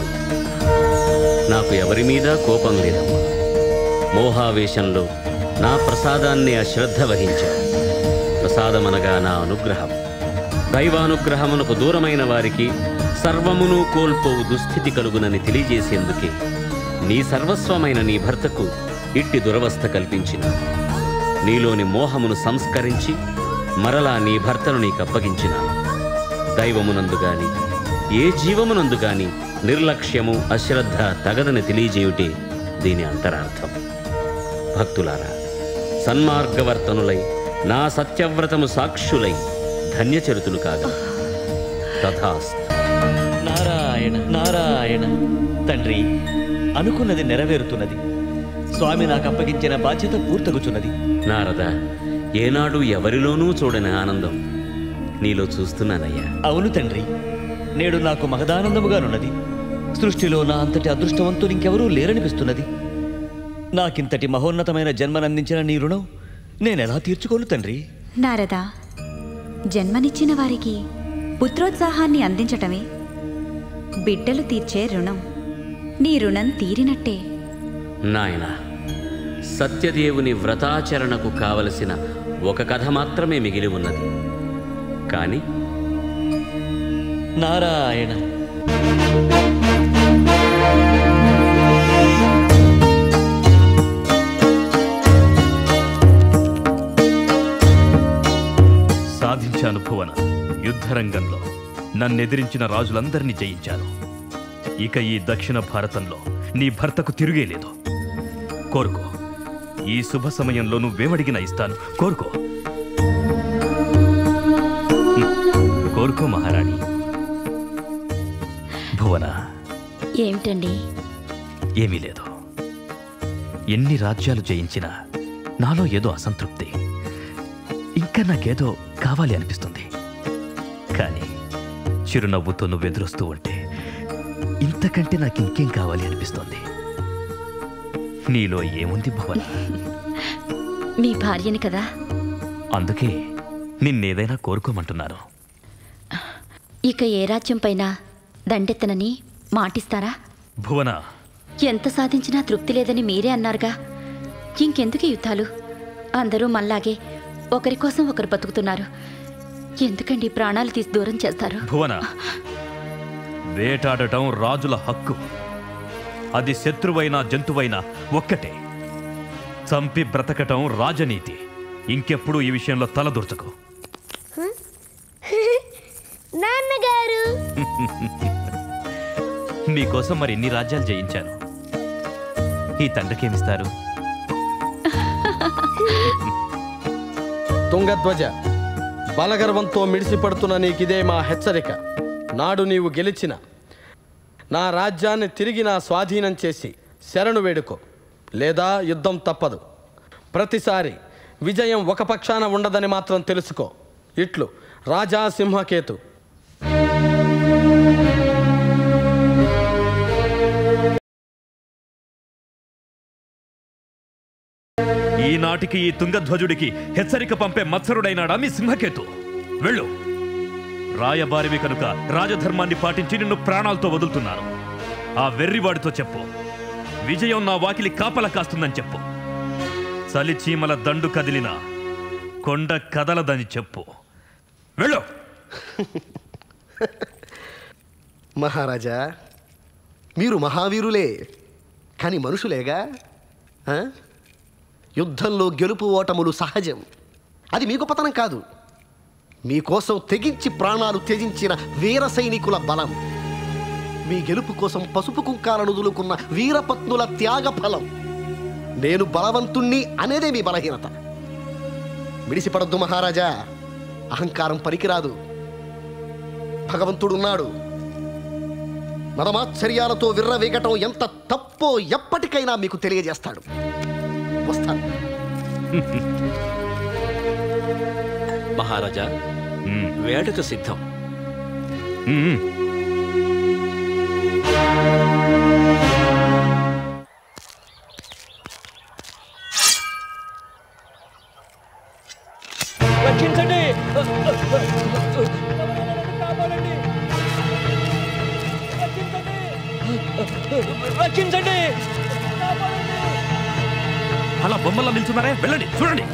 నాకు ఎవరి మీద కోపం లేదమ్మా. మోహావేశంలో నా ప్రసాదాన్ని అశ్రద్ధ వహించా. ప్రసాదమనగా నా అనుగ్రహం. దైవానుగ్రహమునకు దూరమైన వారికి సర్వమును కోల్పోవు దుస్థితి కలుగునని తెలియజేసేందుకే నీ సర్వస్వమైన నీ భర్తకు ఇట్టి దురవస్థ కల్పించిన. నీలోని మోహమును సంస్కరించి మరలా నీ భర్తను నీకప్పగించిన. దైవమునందు గాని ఏ జీవమునందు గాని నిర్లక్ష్యము అశ్రద్ధ తగదని తెలియజేయుటే దీని అంతరార్థం. భక్తులారా, సన్మార్గవర్తనులై నా సత్యవ్రతము సాక్షులై ధన్యచరితులు కాగా. తథాస్తు. నారాయణ నారాయణ. తండ్రి, అనుకున్నది నెరవేరుతున్నది. స్వామి నాకు అప్పగించిన బాధ్యత పూర్తగుచున్నది. నారద, ఏనాడు ఎవరిలోనూ చూడని ఆనందం నీలో చూస్తున్నానయ్యా. అవును తండ్రి, నేడు నాకు మహదానందముగానున్నది. సృష్టిలో నా అంతటి అదృష్టవంతులు ఇంకెవరూ లేరనిపిస్తున్నది. నాకింతటి మహోన్నతమైన జన్మనందించిన నీ రుణం నేనెలా తీర్చుకోను తండ్రి? నారద, జన్మనిచ్చిన వారికి పుత్రోత్సాహాన్ని అందించటమే బిడ్డలు తీర్చే రుణం. నీ రుణం తీరినట్టే. నాయనా, సత్యదేవుని వ్రతాచరణకు కావలసిన ఒక కథ మాత్రమే మిగిలి ఉన్నది. కానీ నారాయణ. సాధించాను భువన. యుద్ధరంగంలో నన్నెదిరించిన రాజులందరినీ జయించాను. ఇక ఈ దక్షిణ భారతంలో నీ భర్తకు తిరుగేలేదు. కోరుకో, ఈ శుభ సమయంలో నువ్వేమడిగినా ఇస్తాను. కోరుకో. కోరుకో మహారాణి. భువన, ఏమిటండి? ఏమీ లేదు. ఎన్ని రాజ్యాలు జయించినా నాలో ఏదో అసంతృప్తి. ఇంకా నాకేదో కావాలి అనిపిస్తుంది. కానీ చిరునవ్వుతో నువ్వు ఎదురొస్తూ ఉంటే ఇంతకంటే నాకు ఇంకేం కావాలి అనిపిస్తుంది. నీలో ఏముంది భువన? మీ భార్యని కదా. అందుకే నిన్నేదైనా కోరుకోమంటున్నాను. ఇక ఏ రాజ్యం పైన దండెత్తనని మాటిస్తారా? భువన, ఎంత సాధించినా తృప్తి లేదని మీరే అన్నారుగా. ఇంకెందుకు యుద్ధాలు? అందరూ మళ్ళాగే ఒకరి కోసం ఒకరు బతుకుతున్నారు. ఎందుకండి ప్రాణాలు తీసి దూరం చేస్తారు? భువన, వేటాడటం రాజుల హక్కు. అది శత్రువైనా జంతువైనా ఒక్కటే. చంపి బ్రతకటం రాజనీతి. ఇంకెప్పుడు ఈ విషయంలో తలదూర్చకు. నాన్నగారు, నీకోసం మరి ఎన్ని రాజ్యాలు జయించాను. ఈ తండ్రికేమిస్తారు? తుంగధ్వజ, బలగర్వంతో మిడిసిపడుతున్న నీకిదే మా హెచ్చరిక. నాడు నీవు గెలిచిన నా రాజ్యాన్ని తిరిగి నా స్వాధీనం చేసి శరణు వేడుకో, లేదా యుద్ధం తప్పదు. ప్రతిసారి విజయం ఒక పక్షాన ఉండదని మాత్రం తెలుసుకో. ఇట్లు రాజా సింహకేతు. ఈనాటికి ఈ తుంగధ్వజుడికి హెచ్చరిక పంపే మత్సరుడైనాడా మీ సింహకేతు? వెళ్ళు. రాయబారివి కనుక రాజధర్మాన్ని పాటించి నిన్ను ప్రాణాలతో వదులుతున్నాను. ఆ వెర్రివాడితో చెప్పు, విజయం నా వాకిలి కాపలా కాస్తుందని చెప్పు. చలి చీమల దండు కదిలిన కొండ కదలదని చెప్పు. వెళ్ళు. మహారాజా, మీరు మహావీరులే, కానీ మనుషులేగా. యుద్ధంలో గెలుపు ఓటములు సహజం. అది మీకు పతనం కాదు, మీకోసం తెగించి ప్రాణాలు త్యజించిన వీర సైనికుల బలం. మీ గెలుపు కోసం పసుపు కుంకాలను వదులుకున్న వీరపత్నుల త్యాగ ఫలం. నేను బలవంతుణ్ణి అనేదే మీ బలహీనత. మిడిసిపడద్దు మహారాజా, అహంకారం పనికిరాదు. భగవంతుడున్నాడు. మదమాశ్చర్యాలతో విర్రవేగటం ఎంత తప్పో ఎప్పటికైనా మీకు తెలియజేస్తాడు. వస్తాను. మహారాజా, వేటకు సిద్ధం. రక్షించండి! రక్షించండి! అలా బొమ్మల్లో నిల్చున్నారే, వెళ్ళండి, చూడండి.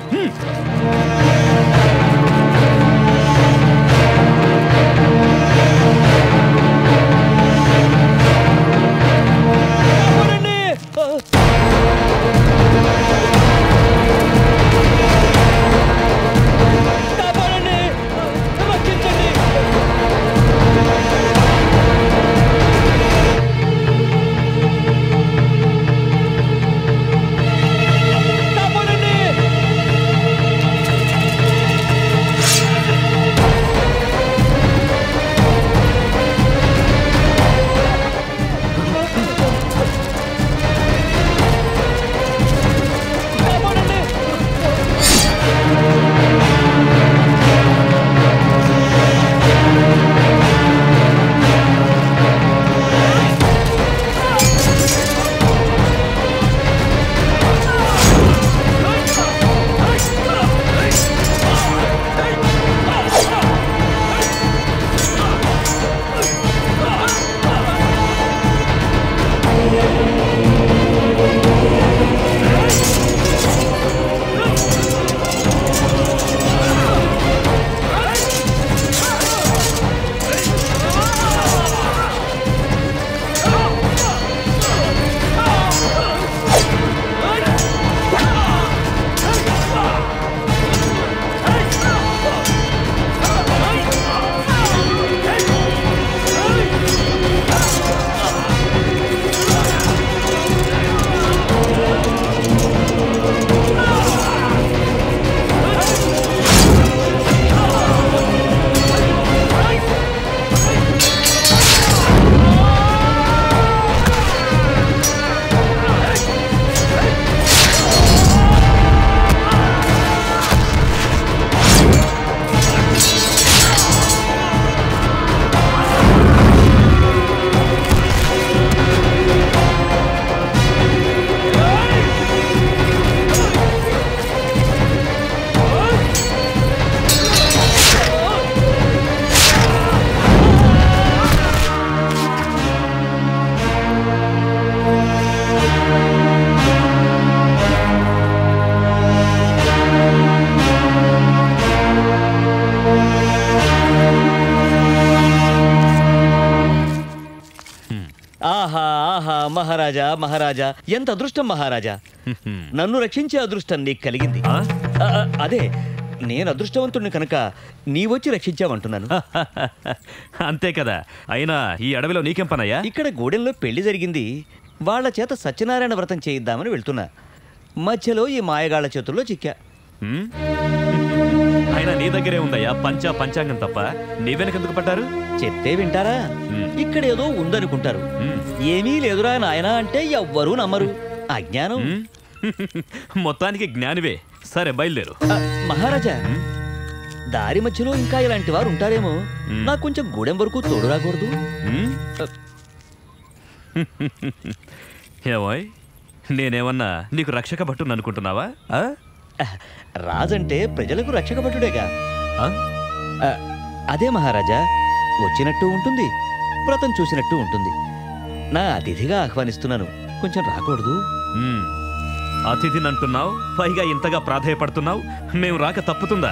మహారాజా మహారాజా, ఎంత అదృష్టం మహారాజా! నన్ను రక్షించే అదృష్టం నీకు కలిగింది. అదే, నేను అదృష్టవంతుడిని కనుక నీవొచ్చి రక్షించావంటున్నాను. అంతే కదా. అయినా ఈ అడవిలో నీకేం పనయ్యా? ఇక్కడ గూడెంలో పెళ్లి జరిగింది. వాళ్ళ చేత సత్యనారాయణ వ్రతం చేయిద్దామని వెళ్తున్నా. మధ్యలో ఈ మాయగాళ్ల చేతుల్లో చిక్కా. అయినా నీ దగ్గరే ఉందయ్యా పంచాంగం తప్ప. నీ వెనకెందుకు పడ్డారు? చెప్తే వింటారా? ఇక్కడేదో ఉందనుకుంటారు. ఏమీ లేదురా నాయనా అంటే ఎవ్వరూ నమ్మరు. అజ్ఞానం. మొత్తానికి జ్ఞానివే. సరే బయలుదేరు. మహారాజా, దారి మధ్యలో ఇంకా ఇలాంటి వారు ఉంటారేమో. నాకు కొంచెం గూడెం వరకు తోడు రాకూడదు? ఏమోయ్, నేనేమన్నా నీకు రక్షక భట్టుని అనుకుంటున్నావా? రాజంటే ప్రజలకు రక్షక భటుడేగా. అదే మహారాజా, వచ్చినట్టు ఉంటుంది, వ్రతం చూసినట్టు ఉంటుంది. నా అతిథిగా ఆహ్వానిస్తున్నాను, కొంచెం రాకూడదు? అతిథిని అంటున్నావు, పైగా ఇంతగా ప్రాధేయపడుతున్నావు. మేము రాక తప్పుతుందా?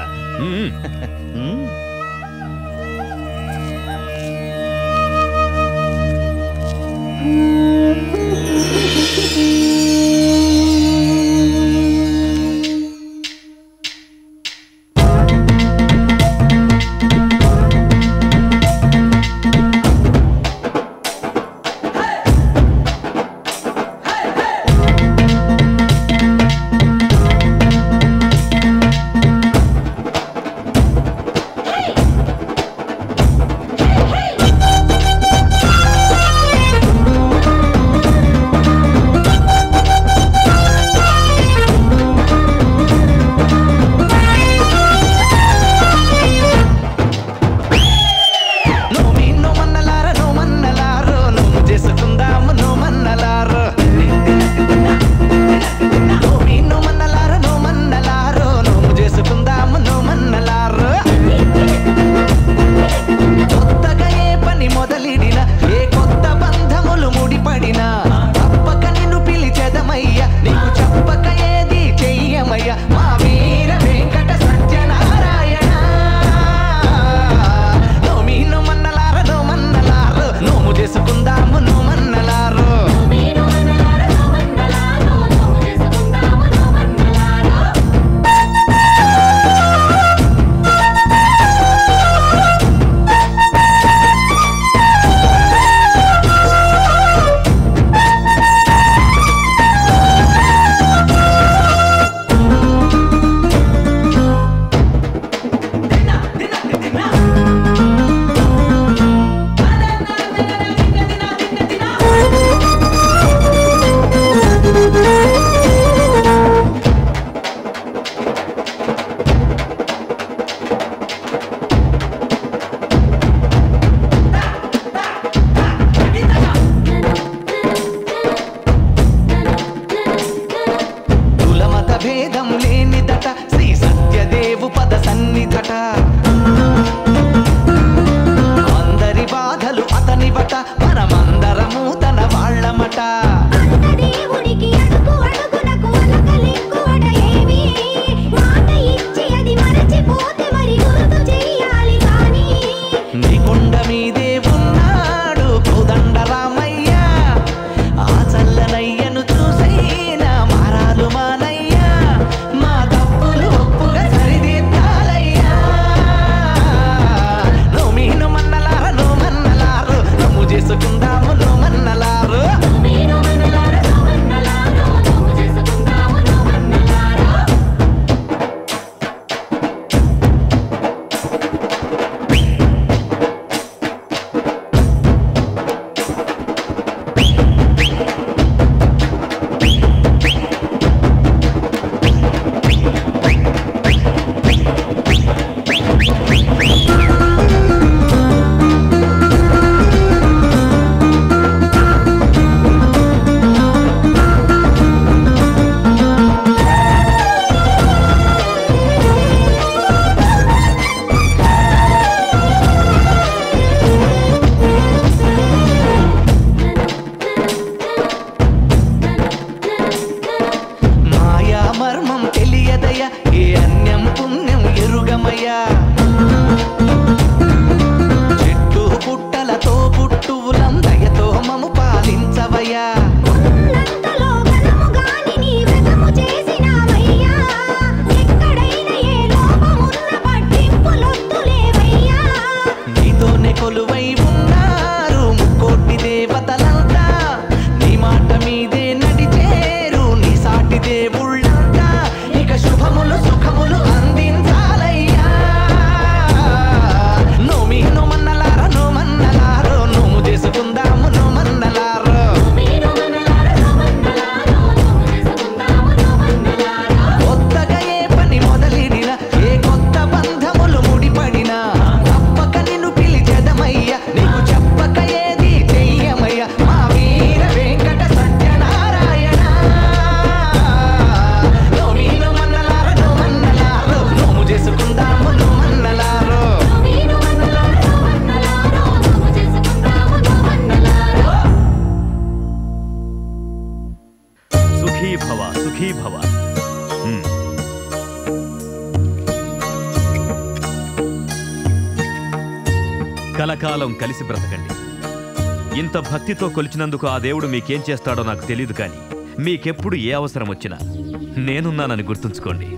కలకాలం కలిసి బ్రతకండి. ఇంత భక్తితో కొలిచినందుకు ఆ దేవుడు మీకేం చేస్తాడో నాకు తెలియదు, కానీ మీకెప్పుడు ఏ అవసరం వచ్చినా నేనున్నానని గుర్తుంచుకోండి.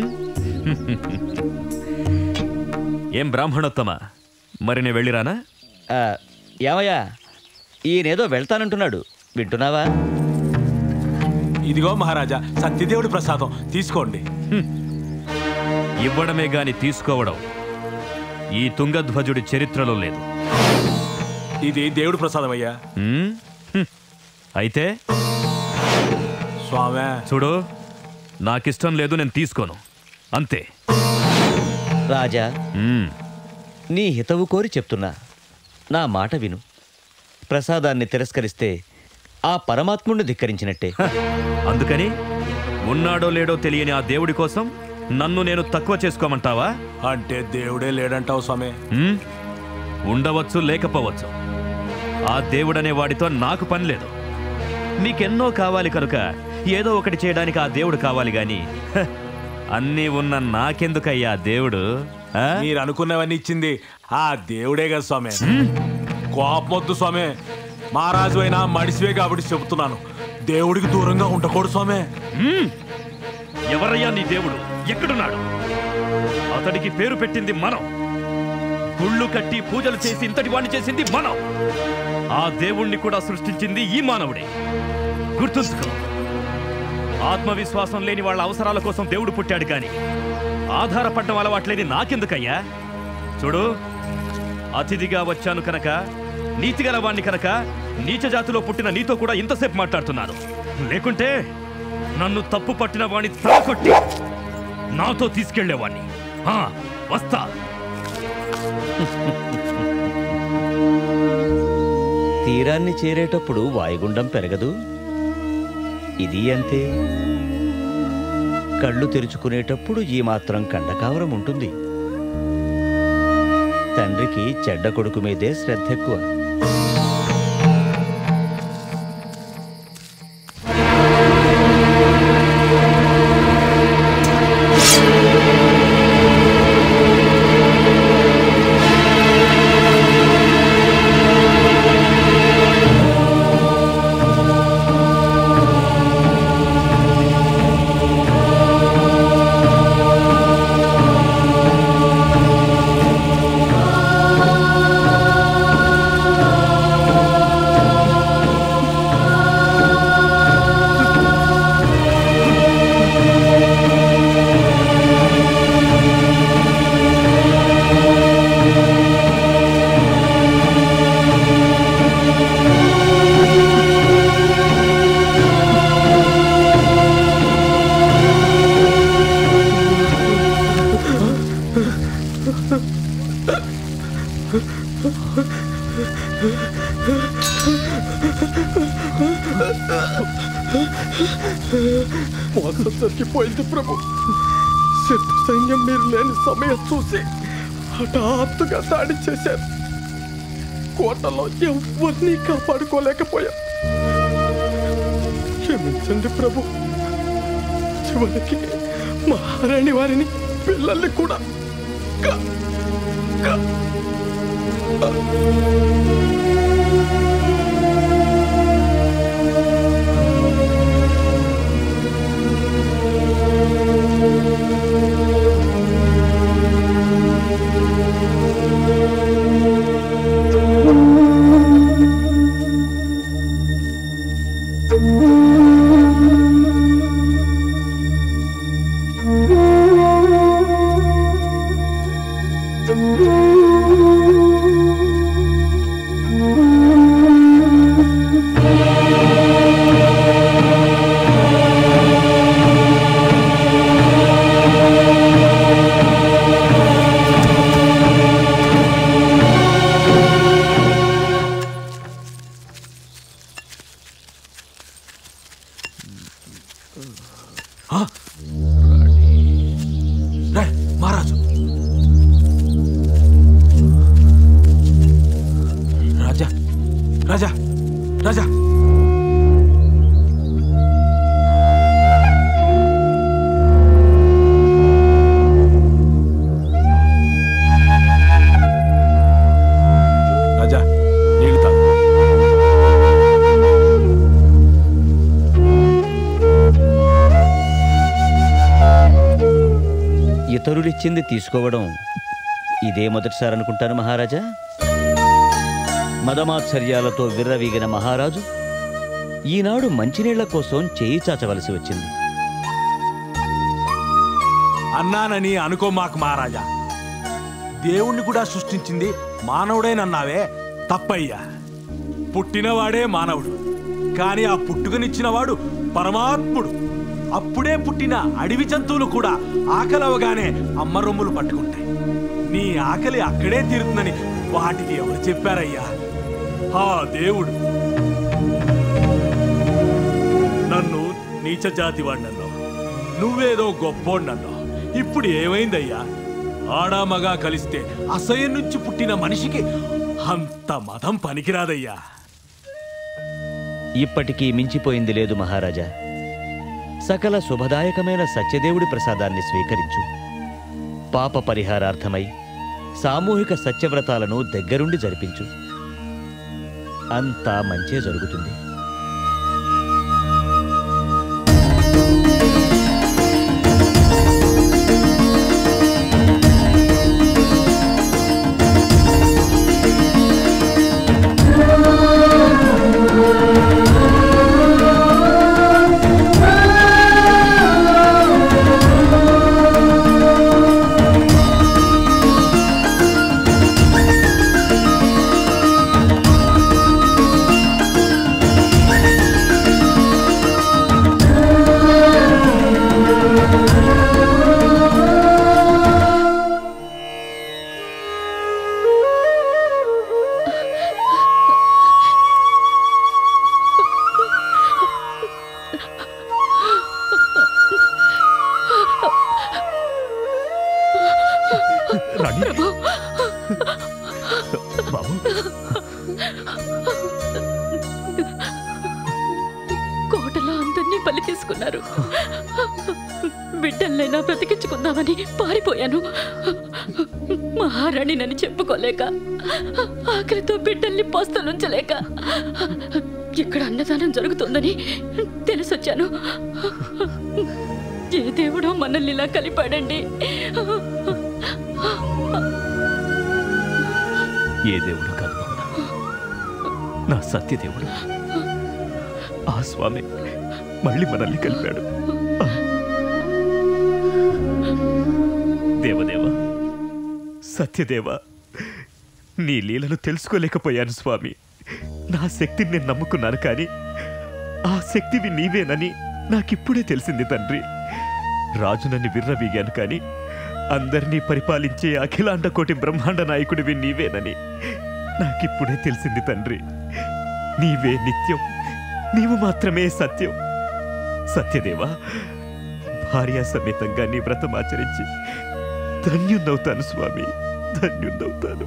ఏం బ్రాహ్మణోత్తమ, మరి నేను వెళ్ళిరానా? ఏమయ్యా, ఈయనేదో వెళ్తానంటున్నాడు, వింటున్నావా? ఇదిగో మహారాజా, సత్యదేవుడి ప్రసాదం తీసుకోండి. ఇవ్వడమే గాని తీసుకోవడం ఈ తుంగధ్వజుడి చరిత్రలో లేదు. ఇది దేవుడి ప్రసాదం అయ్యా. అయితే స్వామి చూడు, నాకిష్టం లేదు, నేను తీసుకోను, అంతే. రాజా, నీ హితవు కోరి చెప్తున్నా, నా మాట విను. ప్రసాదాన్ని తిరస్కరిస్తే ఆ పరమాత్ముడిని ధిక్కరించినట్టే. అందుకని ఉన్నాడో లేడో తెలియని ఆ దేవుడి కోసం నన్ను నేను తక్కువ చేసుకోమంటావా? అంటే దేవుడే లేడంటావు స్వామి. ఉండవచ్చు, లేకపోవచ్చు. ఆ దేవుడనే వాడితో నాకు పని లేదు. మీకెన్నో కావాలి కనుక ఏదో ఒకటి చేయడానికి ఆ దేవుడు కావాలి గాని అన్నీ ఉన్న నాకెందుకయ్యా దేవుడు? మీరు అనుకున్నవన్నీ ఇచ్చింది ఆ దేవుడే కదా స్వామి. కోపమొద్దు స్వామి, మహారాజు అయినా మడిసివే కాబట్టి చెబుతున్నాను, దేవుడికి దూరంగా ఉండకూడదు స్వామి. ఎవరయ్యా నీ దేవుడు? ఎక్కడున్నాడు? అతడికి పేరు పెట్టింది మనం, గుళ్ళు కట్టి పూజలు చేసి ఇంతటి వాణ్ణి చేసింది మనం. ఆ దేవుణ్ణి కూడా సృష్టించింది ఈ మానవుడే. గుర్తుంచుకో, ఆత్మవిశ్వాసం లేని వాళ్ళ అవసరాల కోసం దేవుడు పుట్టాడు, కానీ ఆధారపడ్డం అలవాట్లేని నాకెందుకయ్యా? చూడు, అతిథిగా వచ్చాను కనుక, నీతిగల వాణ్ణి కనుక నీచ జాతిలో పుట్టిన నీతో కూడా ఇంతసేపు మాట్లాడుతున్నాను. లేకుంటే నన్ను తప్పు పట్టిన వాణ్ణి తల కొట్టి నాతో తీసుకెళ్లేవాణ్ణి. వస్తా. తీరాన్ని చేరేటప్పుడు వాయుగుండం పెరగదు, ఇది అంతే. కళ్ళు తెరుచుకునేటప్పుడు ఈ మాత్రం కండకావరం ఉంటుంది. తండ్రికి చెడ్డ కొడుకు మీదే శ్రద్ధ ఎక్కువ. మోసం జరిగిపోయింది ప్రభు. శత్రు సైన్యం మీరు లేని సమయం చూసి హఠాత్తుగా దాడి చేశారు. కోటలో ఎవరిని కాపాడుకోలేకపోయా. క్షమించండి ప్రభు. చివరికి మహారాణి వారిని, పిల్లల్ని కూడా మహారాజు. రాజా రాజా రాజా దేవుడిచ్చింది తీసుకోవడం ఇదే మొదటిసారి అనుకుంటాను మహారాజా. మదమాత్సర్యాలతో విర్రవీగిన మహారాజు ఈనాడు మంచినీళ్ల కోసం చేయి చాచవలసి వచ్చింది. అన్నానని అనుకో మాకు మహారాజా. దేవుణ్ణి కూడా సృష్టించింది మానవుడేనన్నావే, తప్పయ్యా. పుట్టినవాడే మానవుడు, కానీ ఆ పుట్టుకనిచ్చినవాడు పరమాత్ముడు. అప్పుడే పుట్టిన అడవి జంతువులు కూడా ఆకలవగానే అమ్మ రొమ్ములు పట్టుకుంటాయి. నీ ఆకలి అక్కడే తీరుతుందని వాటికి ఎవరు చెప్పారయ్యా? ఆ దేవుడు. నన్ను నీచ జాతి వాడినన్నావు, నువ్వేదో గొప్పోడినన్నావు. ఇప్పుడు ఏమైందయ్యా? ఆడామగా కలిస్తే అసహ్యం నుంచి పుట్టిన మనిషికి అంత మతం పనికిరాదయ్యా. ఇప్పటికీ మించిపోయింది లేదు మహారాజా. సకల శుభదాయకమైన సత్యదేవుడి ప్రసాదాన్ని స్వీకరించు. పాప పరిహారార్థమై సామూహిక సత్యవ్రతాలను దగ్గరుండి జరిపించు. అంతా మంచే జరుగుతుంది. కోటలో అందరినీ బలి తీసుకున్నారు. బిడ్డలైనా బ్రతికించుకుందామని పారిపోయాను. మహారాణి నన్ను చెప్పుకోలేక, ఆకలితో బిడ్డల్ని పోస్తలుంచలేక ఇక్కడ అన్నదానం జరుగుతుందని తెలిసొచ్చాను. ఏ దేవుడో మనల్ని ఇలా కలిపాడండి. ఏ దేవుడు కాదు నా సత్యదేవుడు. ఆ స్వామి మళ్ళీ మనల్ని కలిపాడు. దేవదేవ, సత్యదేవ, నీ లీలను తెలుసుకోలేకపోయాను స్వామి. నా శక్తిని నేను నమ్ముకున్నాను, కానీ ఆ శక్తివి నీవేనని నాకిప్పుడే తెలిసింది తండ్రి. రాజునని విర్రవీగాను, కానీ అందరినీ పరిపాలించే అఖిలాండ కోటి బ్రహ్మాండ నాయకుడివి నీవేనని నాకిప్పుడే తెలిసింది తండ్రి. నీవే నిత్యం, నీవు మాత్రమే సత్యం. సత్యదేవా, భార్యా సమేతంగా నీ వ్రతమాచరించి ధన్యున్నవుతాను స్వామి, ధన్యున్నవుతాను.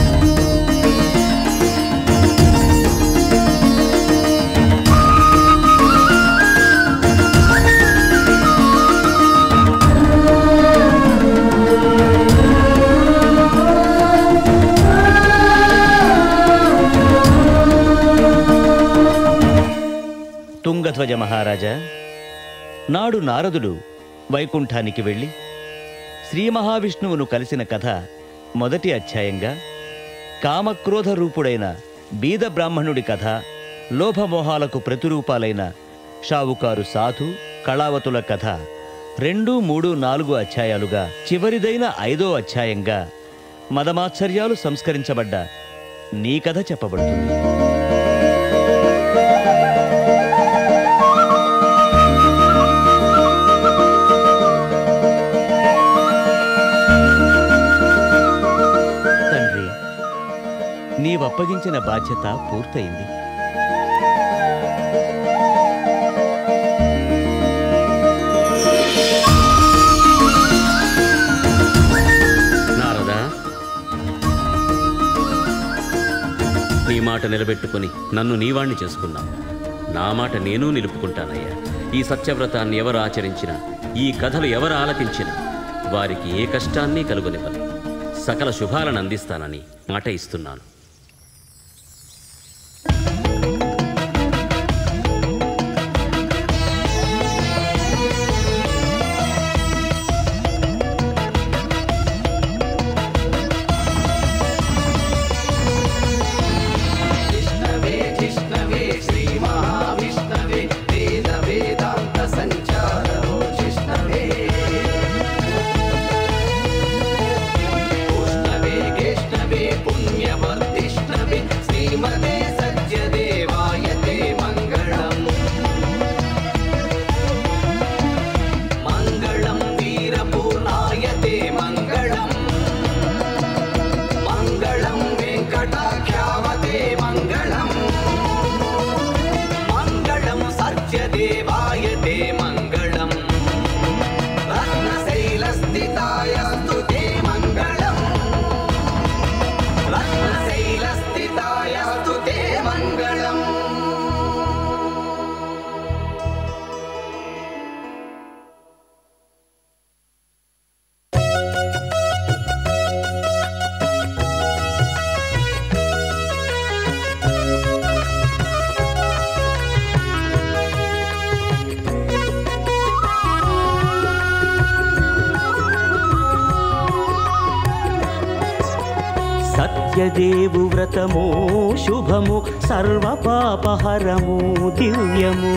తుంగధ్వజ మహారాజా, నాడు నారదుడు వైకుంఠానికి వెళ్ళి శ్రీ మహావిష్ణువును కలిసిన కథ మొదటి అధ్యాయంగా, కామక్రోధ రూపుడైన బీద బ్రాహ్మణుడి కథ, లోభమోహాలకు ప్రతిరూపాలైన షావుకారు సాధు కళావతుల కథ 2, 3, 4 అధ్యాయాలుగా, చివరిదైన 5వ అధ్యాయంగా మదమాత్సర్యాలు సంస్కరించబడ్డ నీ కథ చెప్పబడుతుంది. నీవప్పగించిన బాధ్యత పూర్తయింది. నారదా, నీ మాట నిలబెట్టుకుని నన్ను నీవాణ్ణి చేసుకున్నావు. నా మాట నేను నిలుపుకుంటానయ్యా. ఈ సత్యవ్రతాన్ని ఎవరు ఆచరించినా, ఈ కథలు ఎవరు ఆలకించినా వారికి ఏ కష్టాన్ని కలుగనివ్వను. సకల శుభాలను అందిస్తానని మాట ఇస్తున్నాను. సత్యదేవు వ్రతము శుభము సర్వపాపహరము దివ్యము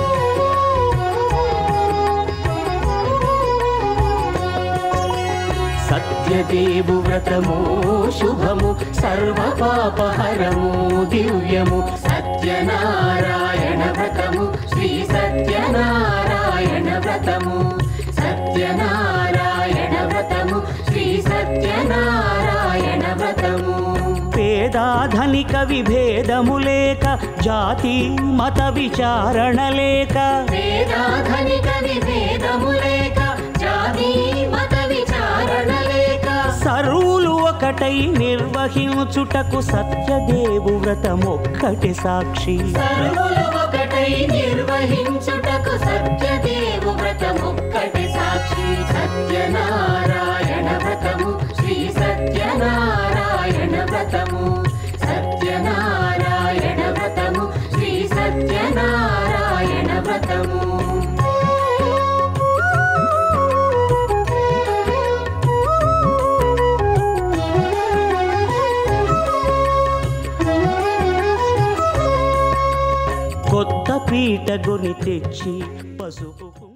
సత్యదేవు వ్రతము శుభము సర్వపాపహరము దివ్యము సత్యనారాయణ వ్రతము శ్రీ సత్యనారాయణ వ్రతము సత్యనారాయణ వ్రతము శ్రీ సత్యనారాయణ వ్రతము పేదాధనిక విభేదము లేక జాతి మత విచారణ లేక పేదాధనిక విభేదము లేక జాతి మత విచారణ లేక సర్వులు ఒకటై నిర్వహించుటకు సత్యదేవు వ్రతమొక్కటి సాక్షి సర్వులు ఒకటై నిర్వహించుటకు సత్యదేవు వ్రతమొక్కటి సాక్షి సత్యనారాయణ వ్రతము శ్రీ సత్యనారాయణ వ్రతము సత్యనారాయణ వ్రతము శ్రీ సత్యనారాయణ వ్రతము కొత్త పీట గొని తెచ్చి పసుపు